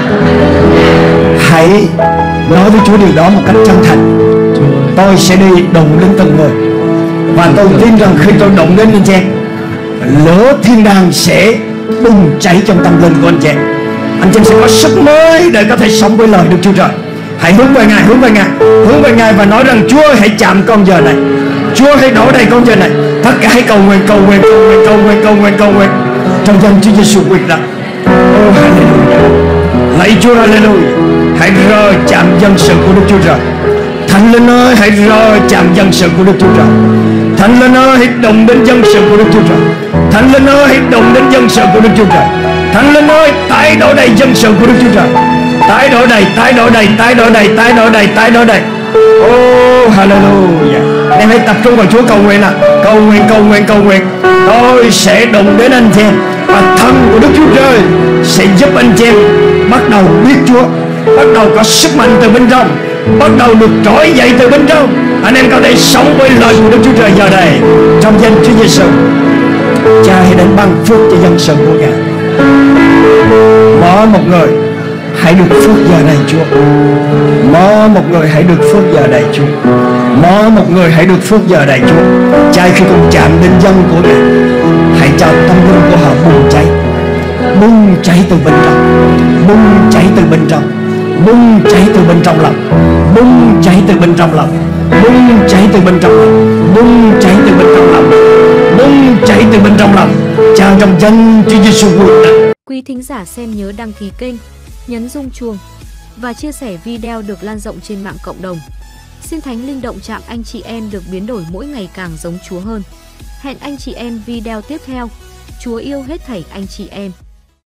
Hãy nói với Chúa điều đó một cách chân thành. Tôi sẽ đi đụng đến từng người, và tôi tin rằng khi tôi đụng đến anh chị em, lửa thiên đàng sẽ bùng cháy trong tâm linh của anh chị em. Anh chị em sẽ có sức mới để có thể sống với lời Đức Chúa Trời. Hãy hướng về Ngài, hướng về Ngài, hướng về Ngài và nói rằng: Chúa hãy chạm con giờ này, Chúa hãy đổ đầy con giờ này. Tất cả hãy cầu nguyện, cầu nguyện, cầu nguyện, cầu nguyện, cầu nguyện, cầu nguyện trong danh Chúa Giêsu quyền năng. Oh hallelujah. Lạy Chúa, hallelujah. Hãy rơi chạm dân sự của Đức Chúa Trời. Thánh Linh ơi, hãy rơi chạm dân sự của Đức Chúa Trời. Thánh Linh ơi, hãy động đến dân sự của Đức Chúa Trời. Thánh Linh ơi, hãy động đến dân sự của Đức Chúa Trời. Thánh Linh ơi, tái đổ đầy dân sự của Đức Chúa Trời. Tái đổ đầy, tái đổ đầy, tái đổ đầy, tái đổ đầy, tái đổ đầy. Oh hallelujah. Em hãy tập trung vào Chúa, cầu nguyện nào. Cầu nguyện, cầu nguyện, cầu nguyện. Tôi sẽ động đến anh chị em, và thân của Đức Chúa Trời sẽ giúp anh chị em bắt đầu biết Chúa, bắt đầu có sức mạnh từ bên trong, bắt đầu được trỗi dậy từ bên trong. Anh em có thể sống với lời của Đức Chúa Trời giờ đây. Trong danh Chúa Giêsu, Cha hãy đến ban phước cho dân sự của Ngài. Mỗi một người hãy được phước giờ này Chúa. Mỗi một người hãy được phước giờ này Chúa. Mỗi một người hãy được phước giờ này Chúa. Cha, khi con chạm đến dân của Ngài, hãy cho tâm linh của họ bùng cháy, bùng cháy từ bên trong, bùng cháy từ bên trong, bùng cháy từ bên trong lòng, bùng cháy từ bên trong lòng, bùng cháy từ bên trong lòng, bùng cháy từ bên trong lòng, bùng cháy từ bên trong lòng. Cha, trong danh Chúa Giêsu quyền năng. Quý thính giả xem nhớ đăng ký kênh, nhấn rung chuông và chia sẻ video được lan rộng trên mạng cộng đồng. Xin Thánh Linh động chạm anh chị em được biến đổi mỗi ngày càng giống Chúa hơn. Hẹn anh chị em video tiếp theo. Chúa yêu hết thảy anh chị em.